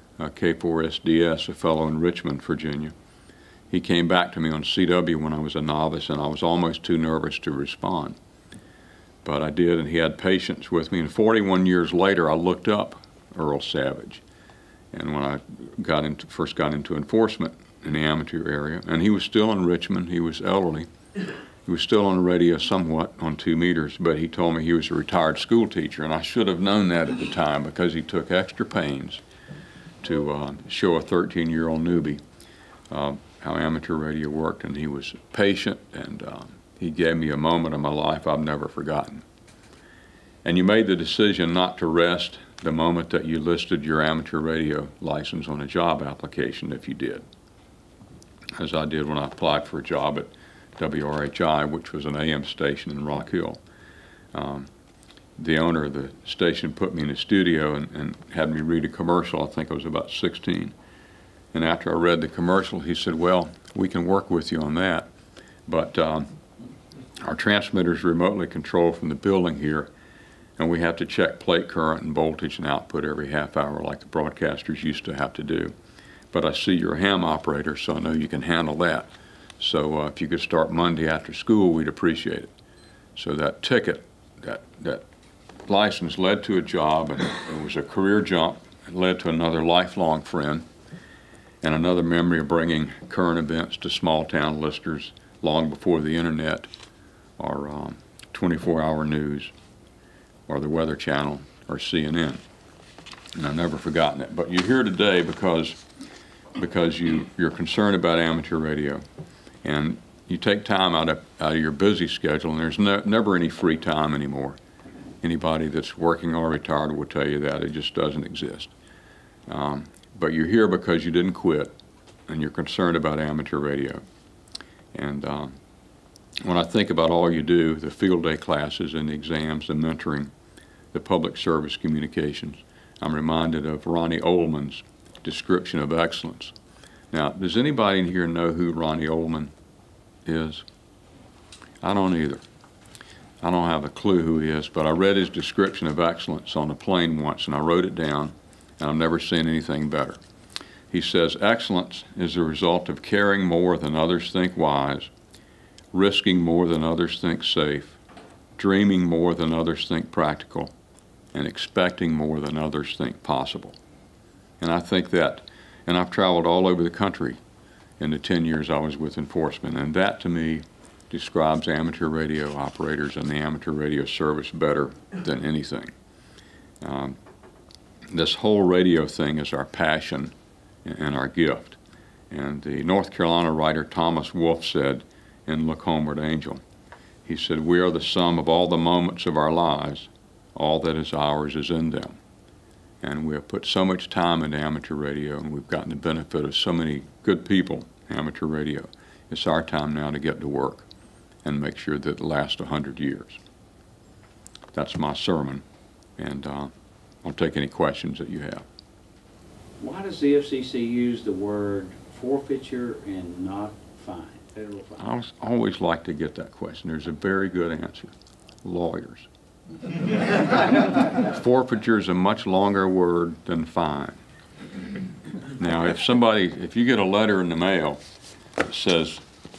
K4SDS, a fellow in Richmond, Virginia. He came back to me on CW when I was a novice, and I was almost too nervous to respond. But I did, and he had patience with me. And 41 years later, I looked up Earl Savage. And when I first got into enforcement in the amateur area, and he was still in Richmond, he was elderly. He was still on the radio somewhat on 2 meters, but he told me he was a retired school teacher, and I should have known that at the time, because he took extra pains to show a 13-year-old newbie how amateur radio worked, and he was patient, and he gave me a moment of my life I've never forgotten. And you made the decision not to rest the moment that you listed your amateur radio license on a job application, if you did, as I did when I applied for a job at WRHI, which was an AM station in Rock Hill. The owner of the station put me in a studio and had me read a commercial. I think I was about 16. And after I read the commercial, he said, well, we can work with you on that, but our transmitter's remotely controlled from the building here, and we have to check plate current and voltage and output every half hour like the broadcasters used to have to do. But I see you're a ham operator, so I know you can handle that. So if you could start Monday after school, we'd appreciate it. So that ticket, that license led to a job, and it was a career jump. It led to another lifelong friend and another memory of bringing current events to small-town listeners long before the internet or 24-hour news or the Weather Channel or CNN. And I've never forgotten it. But you're here today because you're concerned about amateur radio, and you take time out of your busy schedule, and there's never any free time anymore. Anybody that's working or retired will tell you that. It just doesn't exist. But you're here because you didn't quit, and you're concerned about amateur radio. And when I think about all you do, the field day classes and the exams, the mentoring, the public service communications, I'm reminded of Ronnie Oldman's description of excellence. Now, does anybody in here know who Ronnie Oldman is? I don't either. I don't have a clue who he is, but I read his description of excellence on a plane once, and I wrote it down, and I've never seen anything better. He says, excellence is the result of caring more than others think wise, risking more than others think safe, dreaming more than others think practical, and expecting more than others think possible. And I think that, and I've traveled all over the country in the 10 years I was with enforcement, and that to me describes amateur radio operators and the amateur radio service better than anything. This whole radio thing is our passion and our gift. And the North Carolina writer Thomas Wolfe said in Look Homeward, Angel, he said, we are the sum of all the moments of our lives. All that is ours is in them. And we have put so much time into amateur radio, and we've gotten the benefit of so many good people in amateur radio. It's our time now to get to work and make sure that it lasts 100 years. That's my sermon, and I'll take any questions that you have. Why does the FCC use the word forfeiture and not fine, federal fine? I always like to get that question. There's a very good answer. Lawyers. Forfeiture is a much longer word than fine. Now, if you get a letter in the mail that says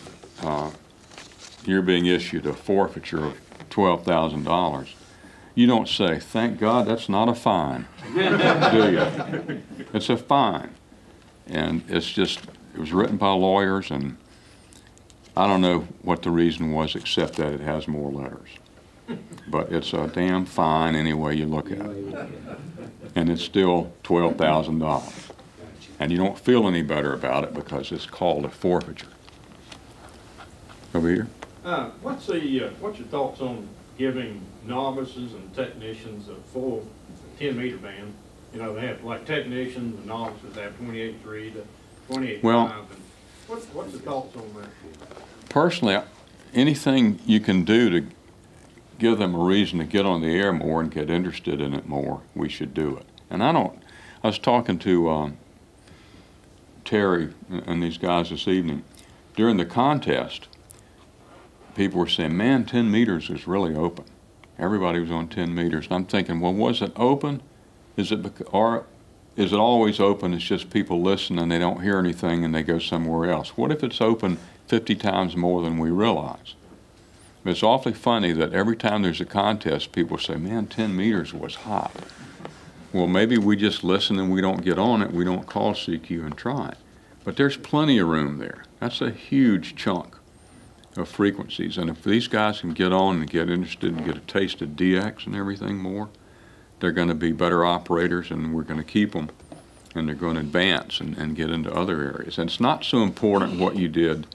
you're being issued a forfeiture of $12,000, you don't say, thank God that's not a fine, do you? It's a fine. And it was written by lawyers, and I don't know what the reason was except that it has more letters. But it's a damn fine any way you look at it. And it's still $12,000. And you don't feel any better about it because it's called a forfeiture. Over here. What's your thoughts on giving novices and technicians a full 10-meter band? You know, they have, like, technicians and novices have 28.3 to 28.5. Well, what's the thoughts on that? Personally, anything you can do to give them a reason to get on the air more and get interested in it more, we should do it. And I was talking to Terry and these guys this evening. During the contest, people were saying, man, 10 meters is really open. Everybody was on 10 meters. And I'm thinking, well, was it open? Or is it always open? It's just people listen and they don't hear anything and they go somewhere else. What if it's open 50 times more than we realize? It's awfully funny that every time there's a contest, people say, man, 10 meters was hot. Well, maybe we just listen and we don't get on it. We don't call CQ and try it. But there's plenty of room there. That's a huge chunk of frequencies. And if these guys can get on and get interested and get a taste of DX and everything more, they're going to be better operators, and we're going to keep them, and they're going to advance and get into other areas. And it's not so important what you did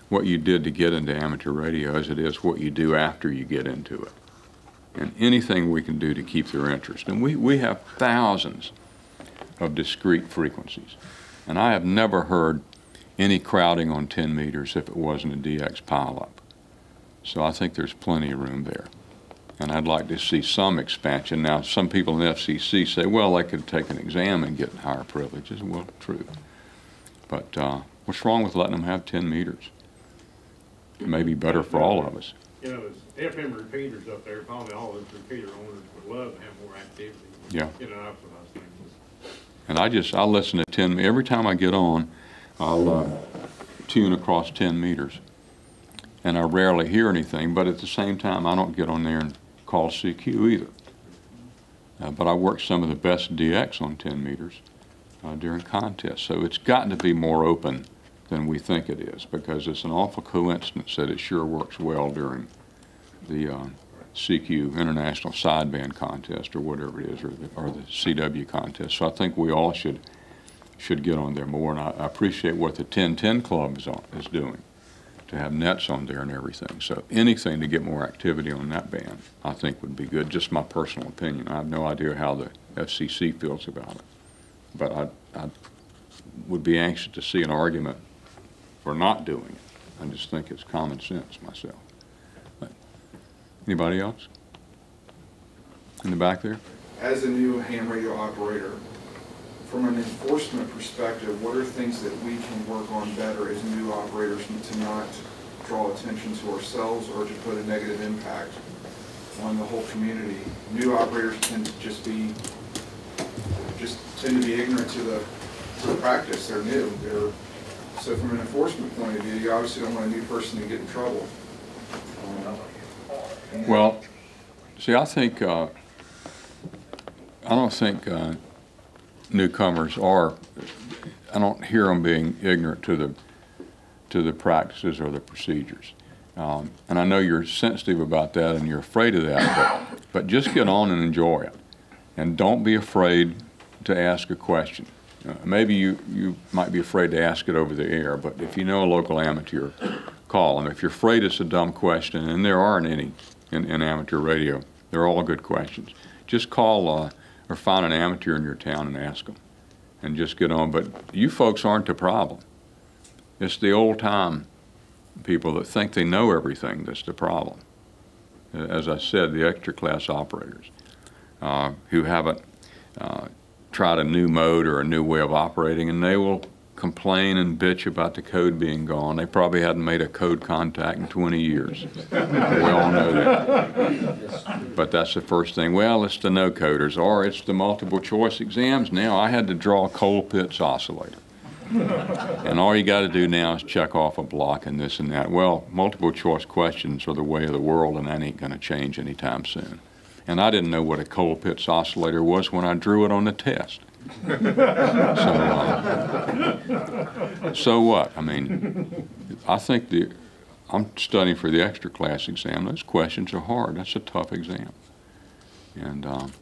to get into amateur radio as it is what you do after you get into it. And anything we can do to keep their interest. And we have thousands of discrete frequencies. And I have never heard any crowding on 10 meters if it wasn't a DX pileup. So I think there's plenty of room there. And I'd like to see some expansion. Now, some people in the FCC say, well, they could take an exam and get higher privileges. Well, true. But what's wrong with letting them have 10 meters? It may be better for all of us. You know, there's FM repeaters up there. Probably all those repeater owners would love to have more activity. Yeah. You know, that's what I was thinking. And I listen to 10, every time I get on, I'll tune across 10 meters. And I rarely hear anything, but at the same time, I don't get on there and call CQ either. But I work some of the best DX on 10 meters during contests. So it's gotten to be more open than we think it is, because it's an awful coincidence that it sure works well during the CQ International Sideband Contest or whatever it is, or the CW contest. So I think we all should get on there more, and I appreciate what the 1010 Club is doing to have nets on there and everything. So anything to get more activity on that band, I think would be good. Just my personal opinion. I have no idea how the FCC feels about it, but would be anxious to see an argument for not doing it. I just think it's common sense myself. But anybody else? In the back there? As a new ham radio operator, from an enforcement perspective, what are things that we can work on better as new operators to not draw attention to ourselves or to put a negative impact on the whole community? New operators tend to tend to be ignorant to the practice. They're new. So from an enforcement point of view, you obviously don't want a new person to get in trouble. Well, see, I don't think newcomers are. I don't hear them being ignorant to the practices or the procedures. And I know you're sensitive about that and you're afraid of that, but just get on and enjoy it. And don't be afraid to ask a question. Maybe you might be afraid to ask it over the air, but if you know a local amateur, call them. If you're afraid it's a dumb question, and there aren't any in amateur radio, they're all good questions. Just call or find an amateur in your town and ask them, and just get on. But you folks aren't the problem. It's the old-time people that think they know everything that's the problem. As I said, the extra-class operators who haven't tried a new mode or a new way of operating, and they will complain and bitch about the code being gone. They probably hadn't made a code contact in 20 years. We all know that. But that's the first thing. Well, it's the no-coders, or it's the multiple-choice exams. Now I had to draw a coal pits oscillator. And all you got to do now is check off a block and this and that. Well, multiple-choice questions are the way of the world, and that ain't going to change anytime soon. And I didn't know what a coal pits oscillator was when I drew it on the test. So what? I mean, I think I'm studying for the extra class exam. Those questions are hard. That's a tough exam. And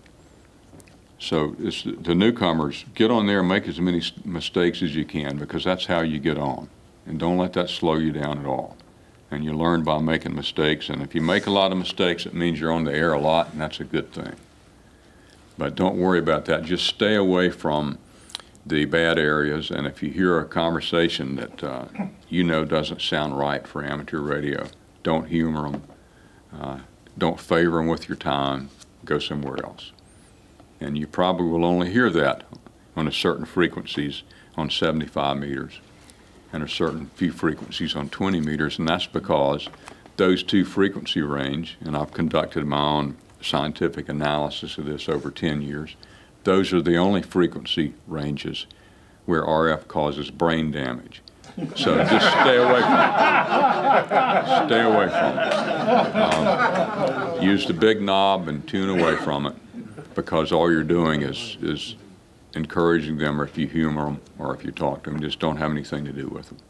so it's the newcomers, get on there and make as many mistakes as you can, because that's how you get on. And don't let that slow you down at all. And you learn by making mistakes. And if you make a lot of mistakes, it means you're on the air a lot, and that's a good thing. But don't worry about that. Just stay away from the bad areas. And if you hear a conversation that you know doesn't sound right for amateur radio, don't humor them. Don't favor them with your time. Go somewhere else. And you probably will only hear that on a certain frequencies on 75 meters and a certain few frequencies on 20 meters. And that's because those two frequency range, and I've conducted my own scientific analysis of this over 10 years, those are the only frequency ranges where RF causes brain damage. So just stay away from it. Stay away from it. Use the big knob and tune away from it, because all you're doing is encouraging them, or if you humor them or if you talk to them, just don't have anything to do with them.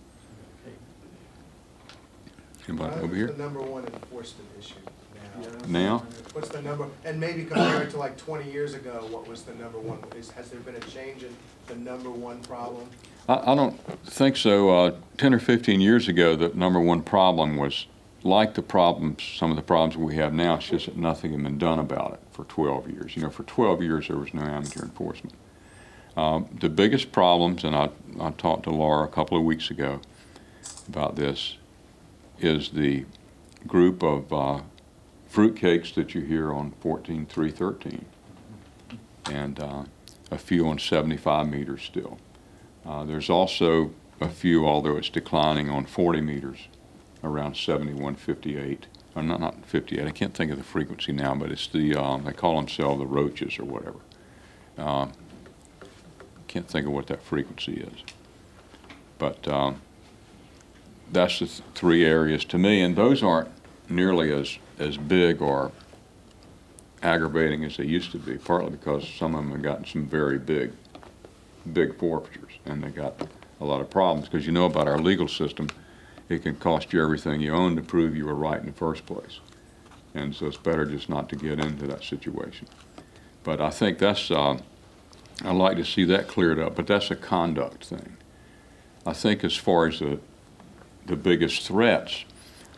Anybody over here? What's the number one enforcement issue Now? What's the number, and maybe compared to like 20 years ago, what was the number one? Has there been a change in the number one problem? I don't think so. 10 or 15 years ago, the number one problem was like some of the problems we have now. It's just that nothing had been done about it for 12 years. You know, for 12 years there was no amateur enforcement. The biggest problems, and I talked to Laura a couple of weeks ago about this, is the group of fruitcakes that you hear on 14.313, and a few on 75 meters still. There's also a few, although it's declining, on 40 meters around 71.58. Or not 58, I can't think of the frequency now, but it's the, they call themselves the roaches or whatever. Can't think of what that frequency is. But that's the three areas to me, and those aren't nearly as big or aggravating as they used to be, partly because some of them have gotten some very big forfeitures, and they got a lot of problems, because you know about our legal system, it can cost you everything you own to prove you were right in the first place. And so it's better just not to get into that situation. But I think that's, I'd like to see that cleared up, but that's a conduct thing. I think as far as the biggest threats,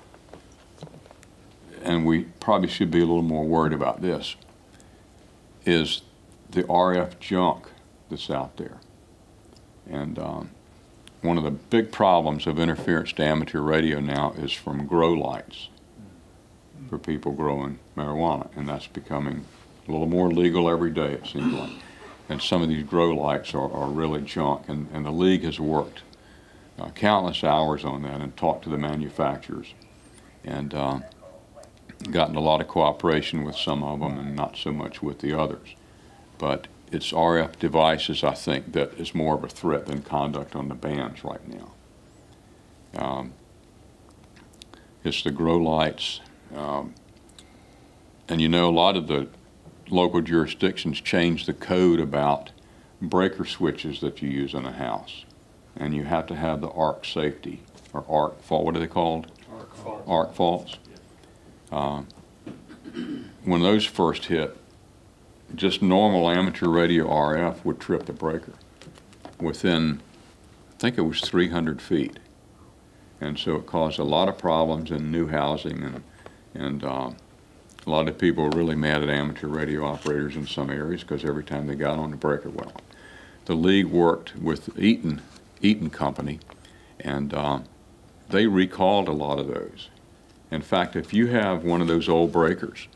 and we probably should be a little more worried about this, is the RF junk that's out there. And one of the big problems of interference to amateur radio now is from grow lights for people growing marijuana, and that's becoming a little more legal every day, it seems like. And some of these grow lights are really junk, and the league has worked countless hours on that and talked to the manufacturers, and gotten a lot of cooperation with some of them and not so much with the others. But it's RF devices, I think, that is more of a threat than conduct on the bands right now. It's the grow lights. And you know, a lot of the local jurisdictions change the code about breaker switches that you use in a house. And you have to have the arc safety, or arc fault, what are they called? Arc faults. When those first hit, just normal amateur radio RF would trip the breaker within, I think it was 300 feet. And so it caused a lot of problems in new housing, and a lot of people were really mad at amateur radio operators in some areas because every time they got on the breaker, well, the league worked with Eaton Company, and they recalled a lot of those. In fact, if you have one of those old breakers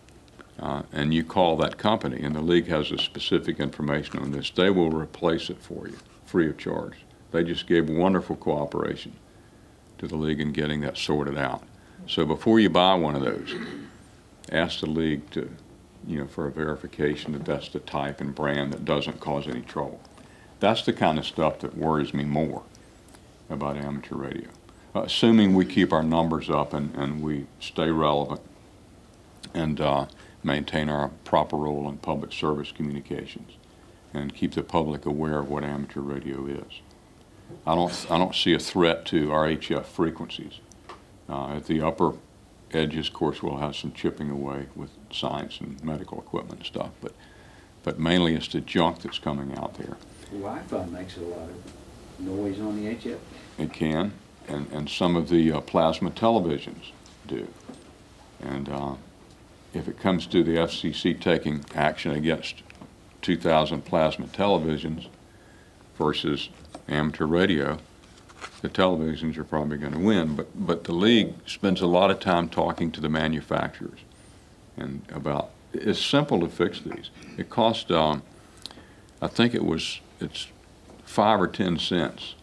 and you call that company, and the league has the specific information on this, they will replace it for you free of charge. They just gave wonderful cooperation to the league in getting that sorted out. So before you buy one of those, ask the league to, for a verification that that's the type and brand that doesn't cause any trouble. That's the kind of stuff that worries me more about amateur radio. Assuming we keep our numbers up and we stay relevant and maintain our proper role in public service communications and keep the public aware of what amateur radio is. I don't see a threat to our HF frequencies. At the upper edges, of course, we'll have some chipping away with science and medical equipment and stuff, but mainly it's the junk that's coming out there. Wi-Fi makes a lot of noise on the HF. It can, and some of the plasma televisions do. And if it comes to the FCC taking action against 2,000 plasma televisions versus amateur radio, the televisions are probably going to win. But the league spends a lot of time talking to the manufacturers and about, it's simple to fix these. It costs, I think it's 5 or 10 cents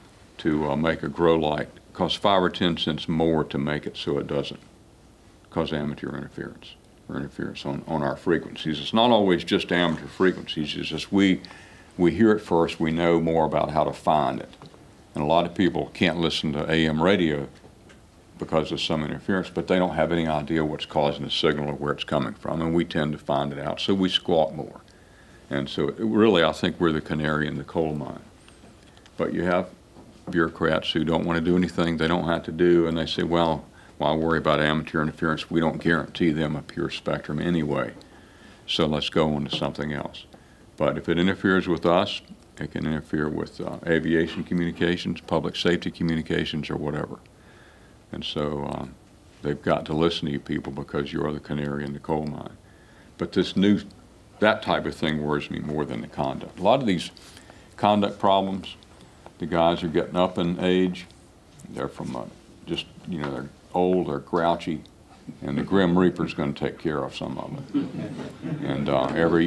to make a grow light. It costs 5 or 10 cents more to make it so it doesn't cause amateur interference or interference on our frequencies. It's not always just amateur frequencies. It's just we hear it first, we know more about how to find it. And a lot of people can't listen to AM radio because of some interference, but they don't have any idea what's causing the signal or where it's coming from, and we tend to find it out, so we squawk more. And so really, I think we're the canary in the coal mine. But you have bureaucrats who don't want to do anything they don't have to do, and they say, well, why worry about amateur interference? We don't guarantee them a pure spectrum anyway, so let's go on to something else. But if it interferes with us, it can interfere with aviation communications, public safety communications, or whatever. And so they've got to listen to you people because you're the canary in the coal mine. But that type of thing worries me more than the conduct. A lot of these conduct problems, the guys are getting up in age. They're from they're old, they're grouchy, and the Grim Reaper's going to take care of some of them. And every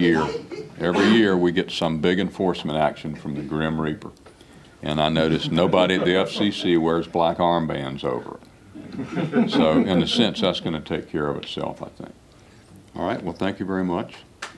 year we get some big enforcement action from the Grim Reaper. And I notice nobody at the FCC wears black armbands over it. So in a sense, that's going to take care of itself, I think. All right, well, thank you very much.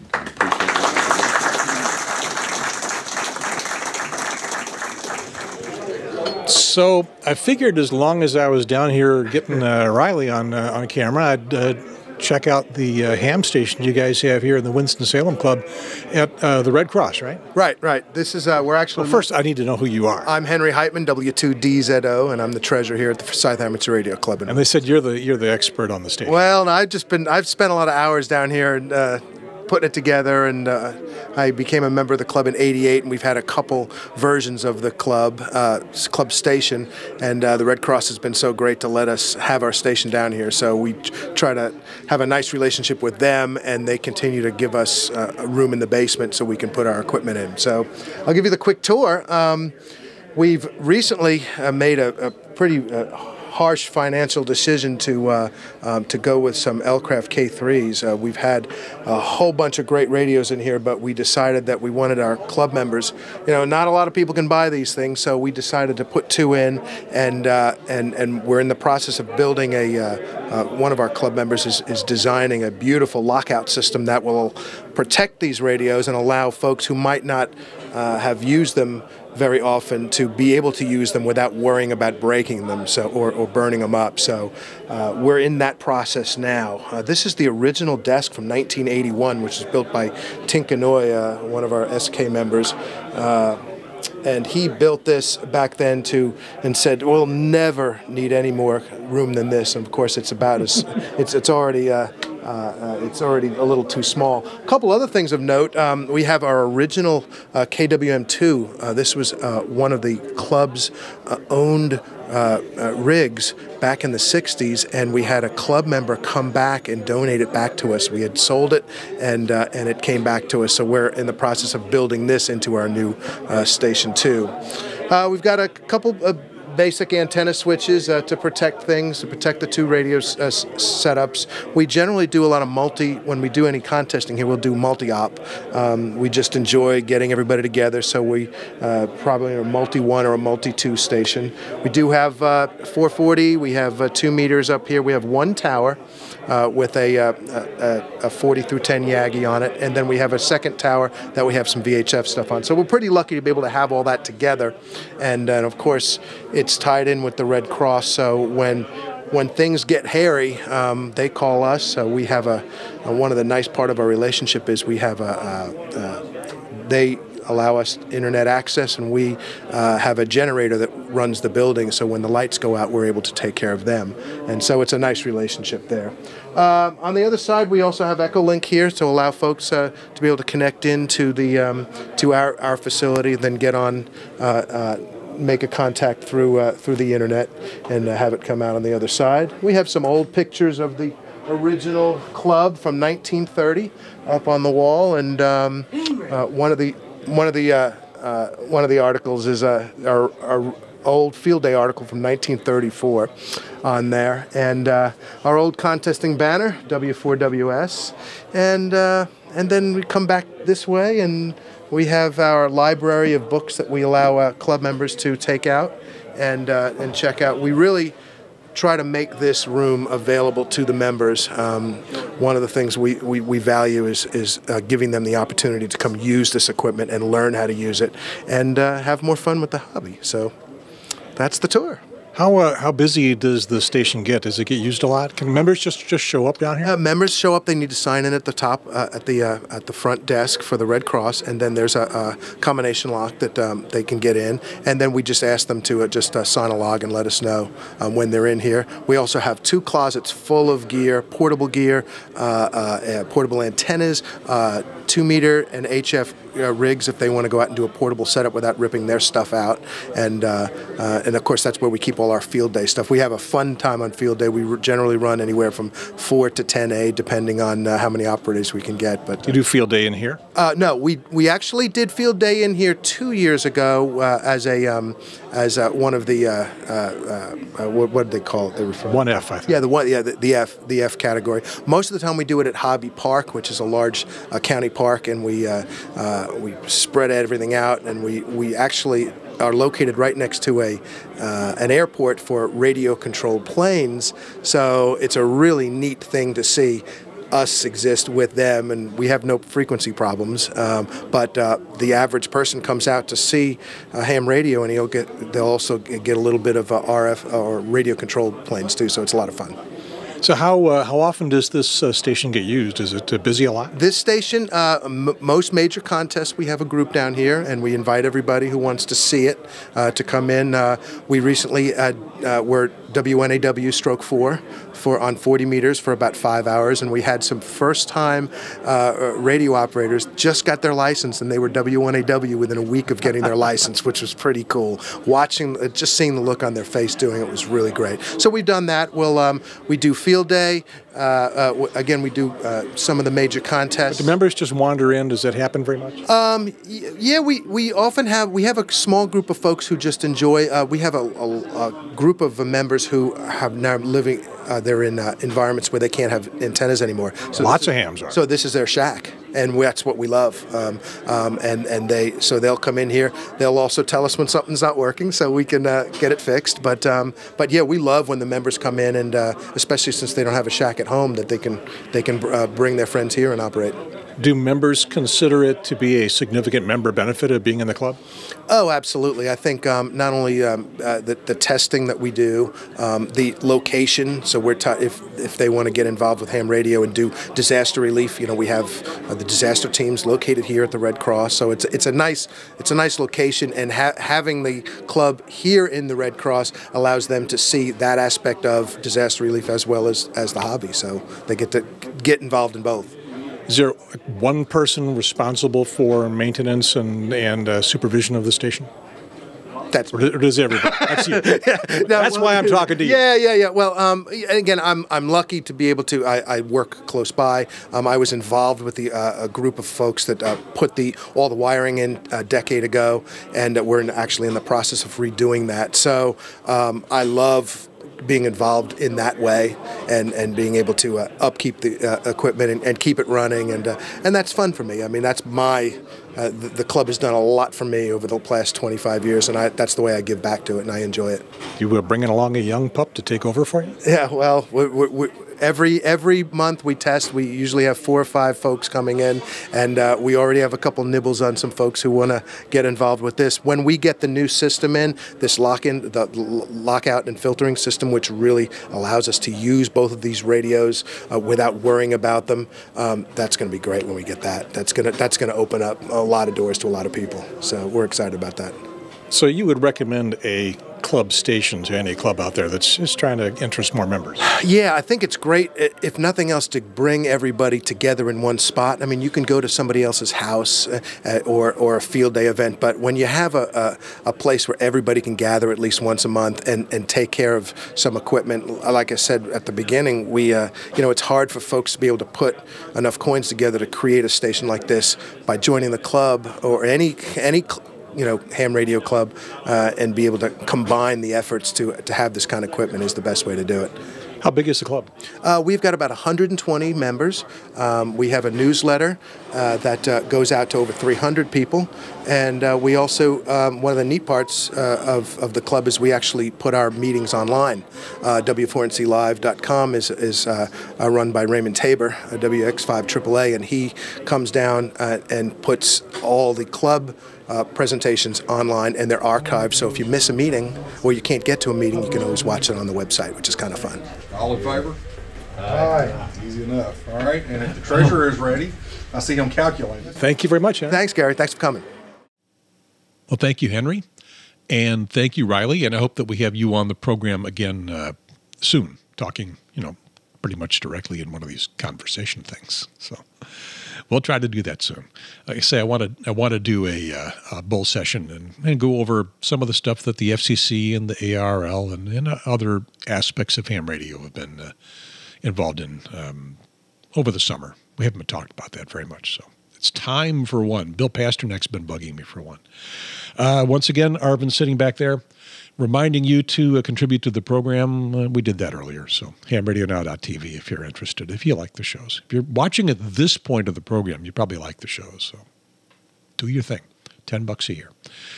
So I figured as long as I was down here getting Riley on camera, I'd check out the ham station you guys have here in the Winston-Salem Club at the Red Cross, right? Right. This is, we're actually... Well, first, I need to know who you are. I'm Henry Heitman, W2DZO, and I'm the treasurer here at the Forsyth Amateur Radio Club. And they said you're the expert on the station. Well, I've spent a lot of hours down here putting it together, and I became a member of the club in '88, and we've had a couple versions of the club station, and the Red Cross has been so great to let us have our station down here. So we try to have a nice relationship with them, and they continue to give us a room in the basement so we can put our equipment in. So I'll give you the quick tour. We've recently made a pretty harsh financial decision to go with some L-Craft K3s. We've had a whole bunch of great radios in here, but we decided that we wanted our club members. Not a lot of people can buy these things, so we decided to put 2 in, and we're in the process of building one of our club members is designing a beautiful lockout system that will protect these radios and allow folks who might not have used them very often to be able to use them without worrying about breaking them or burning them up. So we're in that process now. This is the original desk from 1981, which was built by Tinkanoy, one of our SK members. And he built this back then and said, we'll never need any more room than this. And of course, it's about as it's already a little too small. A couple other things of note: we have our original KWM2. This was one of the club's owned rigs back in the '60s, and we had a club member come back and donate it back to us. We had sold it, and it came back to us. So we're in the process of building this into our new Station 2. We've got a couple of basic antenna switches to protect things, to protect the 2 radio setups. We generally do a lot of when we do any contesting here, we'll do multi-op. We just enjoy getting everybody together, so we probably are a multi-1 or a multi-2 station. We do have 440, we have 2 meters up here, we have 1 tower with a 40 through 10 Yagi on it, and then we have a second tower that we have some VHF stuff on. So we're pretty lucky to be able to have all that together, and of course it's tied in with the Red Cross, so when things get hairy, they call us. We have one of the nice part of our relationship is we have they allow us internet access, and we have a generator that runs the building, so when the lights go out, we're able to take care of them. And so it's a nice relationship there. On the other side, we also have Echolink here to allow folks to be able to connect into to our facility, then get on make a contact through the internet and have it come out on the other side. We have some old pictures of the original club from 1930 up on the wall, and one of the articles is our old field day article from 1934 on there, and our old contesting banner, W4WS, and then we come back this way, and we have our library of books that we allow club members to take out and check out. We really try to make this room available to the members. One of the things we value is giving them the opportunity to come use this equipment and learn how to use it and have more fun with the hobby. So that's the tour. How busy does the station get? Does it get used a lot? Can members just show up down here? Members show up. They need to sign in at the top at the front desk for the Red Cross, and then there's a combination lock that they can get in, and then we just ask them to just sign a log and let us know when they're in here. We also have 2 closets full of gear, portable antennas, 2-meter and HF rigs if they want to go out and do a portable setup without ripping their stuff out, and of course that's where we keep all our field day stuff. We have a fun time on field day. We generally run anywhere from 4 to 10A depending on how many operators we can get. But you do field day in here? No, we actually did field day in here 2 years ago as one of the what did they call it? They refer 1F, I think. Yeah, the F category. Most of the time we do it at Hobby Park, which is a large county park, and we spread everything out, and we actually are located right next to an airport for radio-controlled planes, so it's a really neat thing to see us exist with them, and we have no frequency problems, but the average person comes out to see ham radio, and they'll also get a little bit of RF or radio-controlled planes too, so it's a lot of fun. So how often does this station get used? Is it busy a lot? This station, most major contests, we have a group down here, and we invite everybody who wants to see it to come in. We recently were WNAW stroke 4 on 40 meters for about 5 hours, and we had some first-time radio operators just got their license, and they were W1AW within a week of getting their license, which was pretty cool. Watching, just seeing the look on their face doing it was really great. So we've done that. We do field day. Again, we do some of the major contests. But do members just wander in? Does that happen very much? Yeah, we often have a small group of folks who just enjoy. We have a group of members who have now living. They're in environments where they can't have antennas anymore. So lots of hams are. So this is their shack, and that's what we love. And they'll come in here. They'll also tell us when something's not working, so we can get it fixed. But yeah, we love when the members come in, and especially since they don't have a shack at home, that they can bring their friends here and operate. Do members consider it to be a significant member benefit of being in the club? Oh, absolutely. I think not only the testing that we do, the location. So if they want to get involved with ham radio and do disaster relief, we have the disaster teams located here at the Red Cross. So it's a nice location, and having the club here in the Red Cross allows them to see that aspect of disaster relief as well as the hobby. So they get to get involved in both. Is there one person responsible for maintenance and supervision of the station? Or does everybody? That's you. That's why I'm talking to you. Yeah. Well, again, I'm lucky to be able to. I work close by. I was involved with a group of folks that put all the wiring in a decade ago, and we're actually in the process of redoing that. So I love being involved in that way and being able to upkeep the equipment and keep it running, and that's fun for me. I mean, that's the club has done a lot for me over the past 25 years, and that's the way I give back to it, and I enjoy it. You were bringing along a young pup to take over for you? Yeah, well, every month we test. We usually have 4 or 5 folks coming in, and we already have a couple nibbles on some folks who want to get involved with this. When we get the new system in, the lockout and filtering system, which really allows us to use both of these radios without worrying about them, that's going to be great when we get that. That's going to open up a lot of doors to a lot of people. So we're excited about that. So you would recommend a club station to any club out there that's just trying to interest more members? Yeah, I think it's great, if nothing else, to bring everybody together in one spot. I mean, you can go to somebody else's house or a field day event, but when you have a place where everybody can gather at least once a month and take care of some equipment, like I said at the beginning, it's hard for folks to be able to put enough coins together to create a station like this. By joining the club or any ham radio club, and be able to combine the efforts to have this kind of equipment is the best way to do it. How big is the club? We've got about 120 members. We have a newsletter that goes out to over 300 people. And we also, one of the neat parts of the club is we actually put our meetings online. W4NCLive.com is run by Raymond Tabor, WX5 AAA, and he comes down and puts all the club presentations online, and they're archived, so if you miss a meeting or you can't get to a meeting, you can always watch it on the website, which is kind of fun. All in favor? Aye. Easy enough. All right, and if the treasurer is ready, I see him calculating. Thank you very much, Henry. Thanks, Gary. Thanks for coming. Well, thank you, Henry, and thank you, Riley, and I hope that we have you on the program again soon, talking, pretty much directly in one of these conversation things. So we'll try to do that soon. Like I say, I want to do a bull session and go over some of the stuff that the FCC and the ARL and other aspects of ham radio have been involved in over the summer. We haven't been talking about that very much, so it's time for one. Bill Pasternak's been bugging me for one. Once again, Arvin's sitting back there, reminding you to contribute to the program. We did that earlier, so HamRadioNow.tv if you're interested, if you like the shows. If you're watching at this point of the program, you probably like the shows, so do your thing. $10 a year.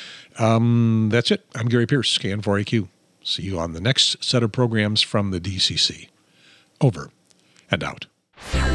That's it. I'm Gary Pierce, Scan4AQ. See you on the next set of programs from the DCC. Over and out.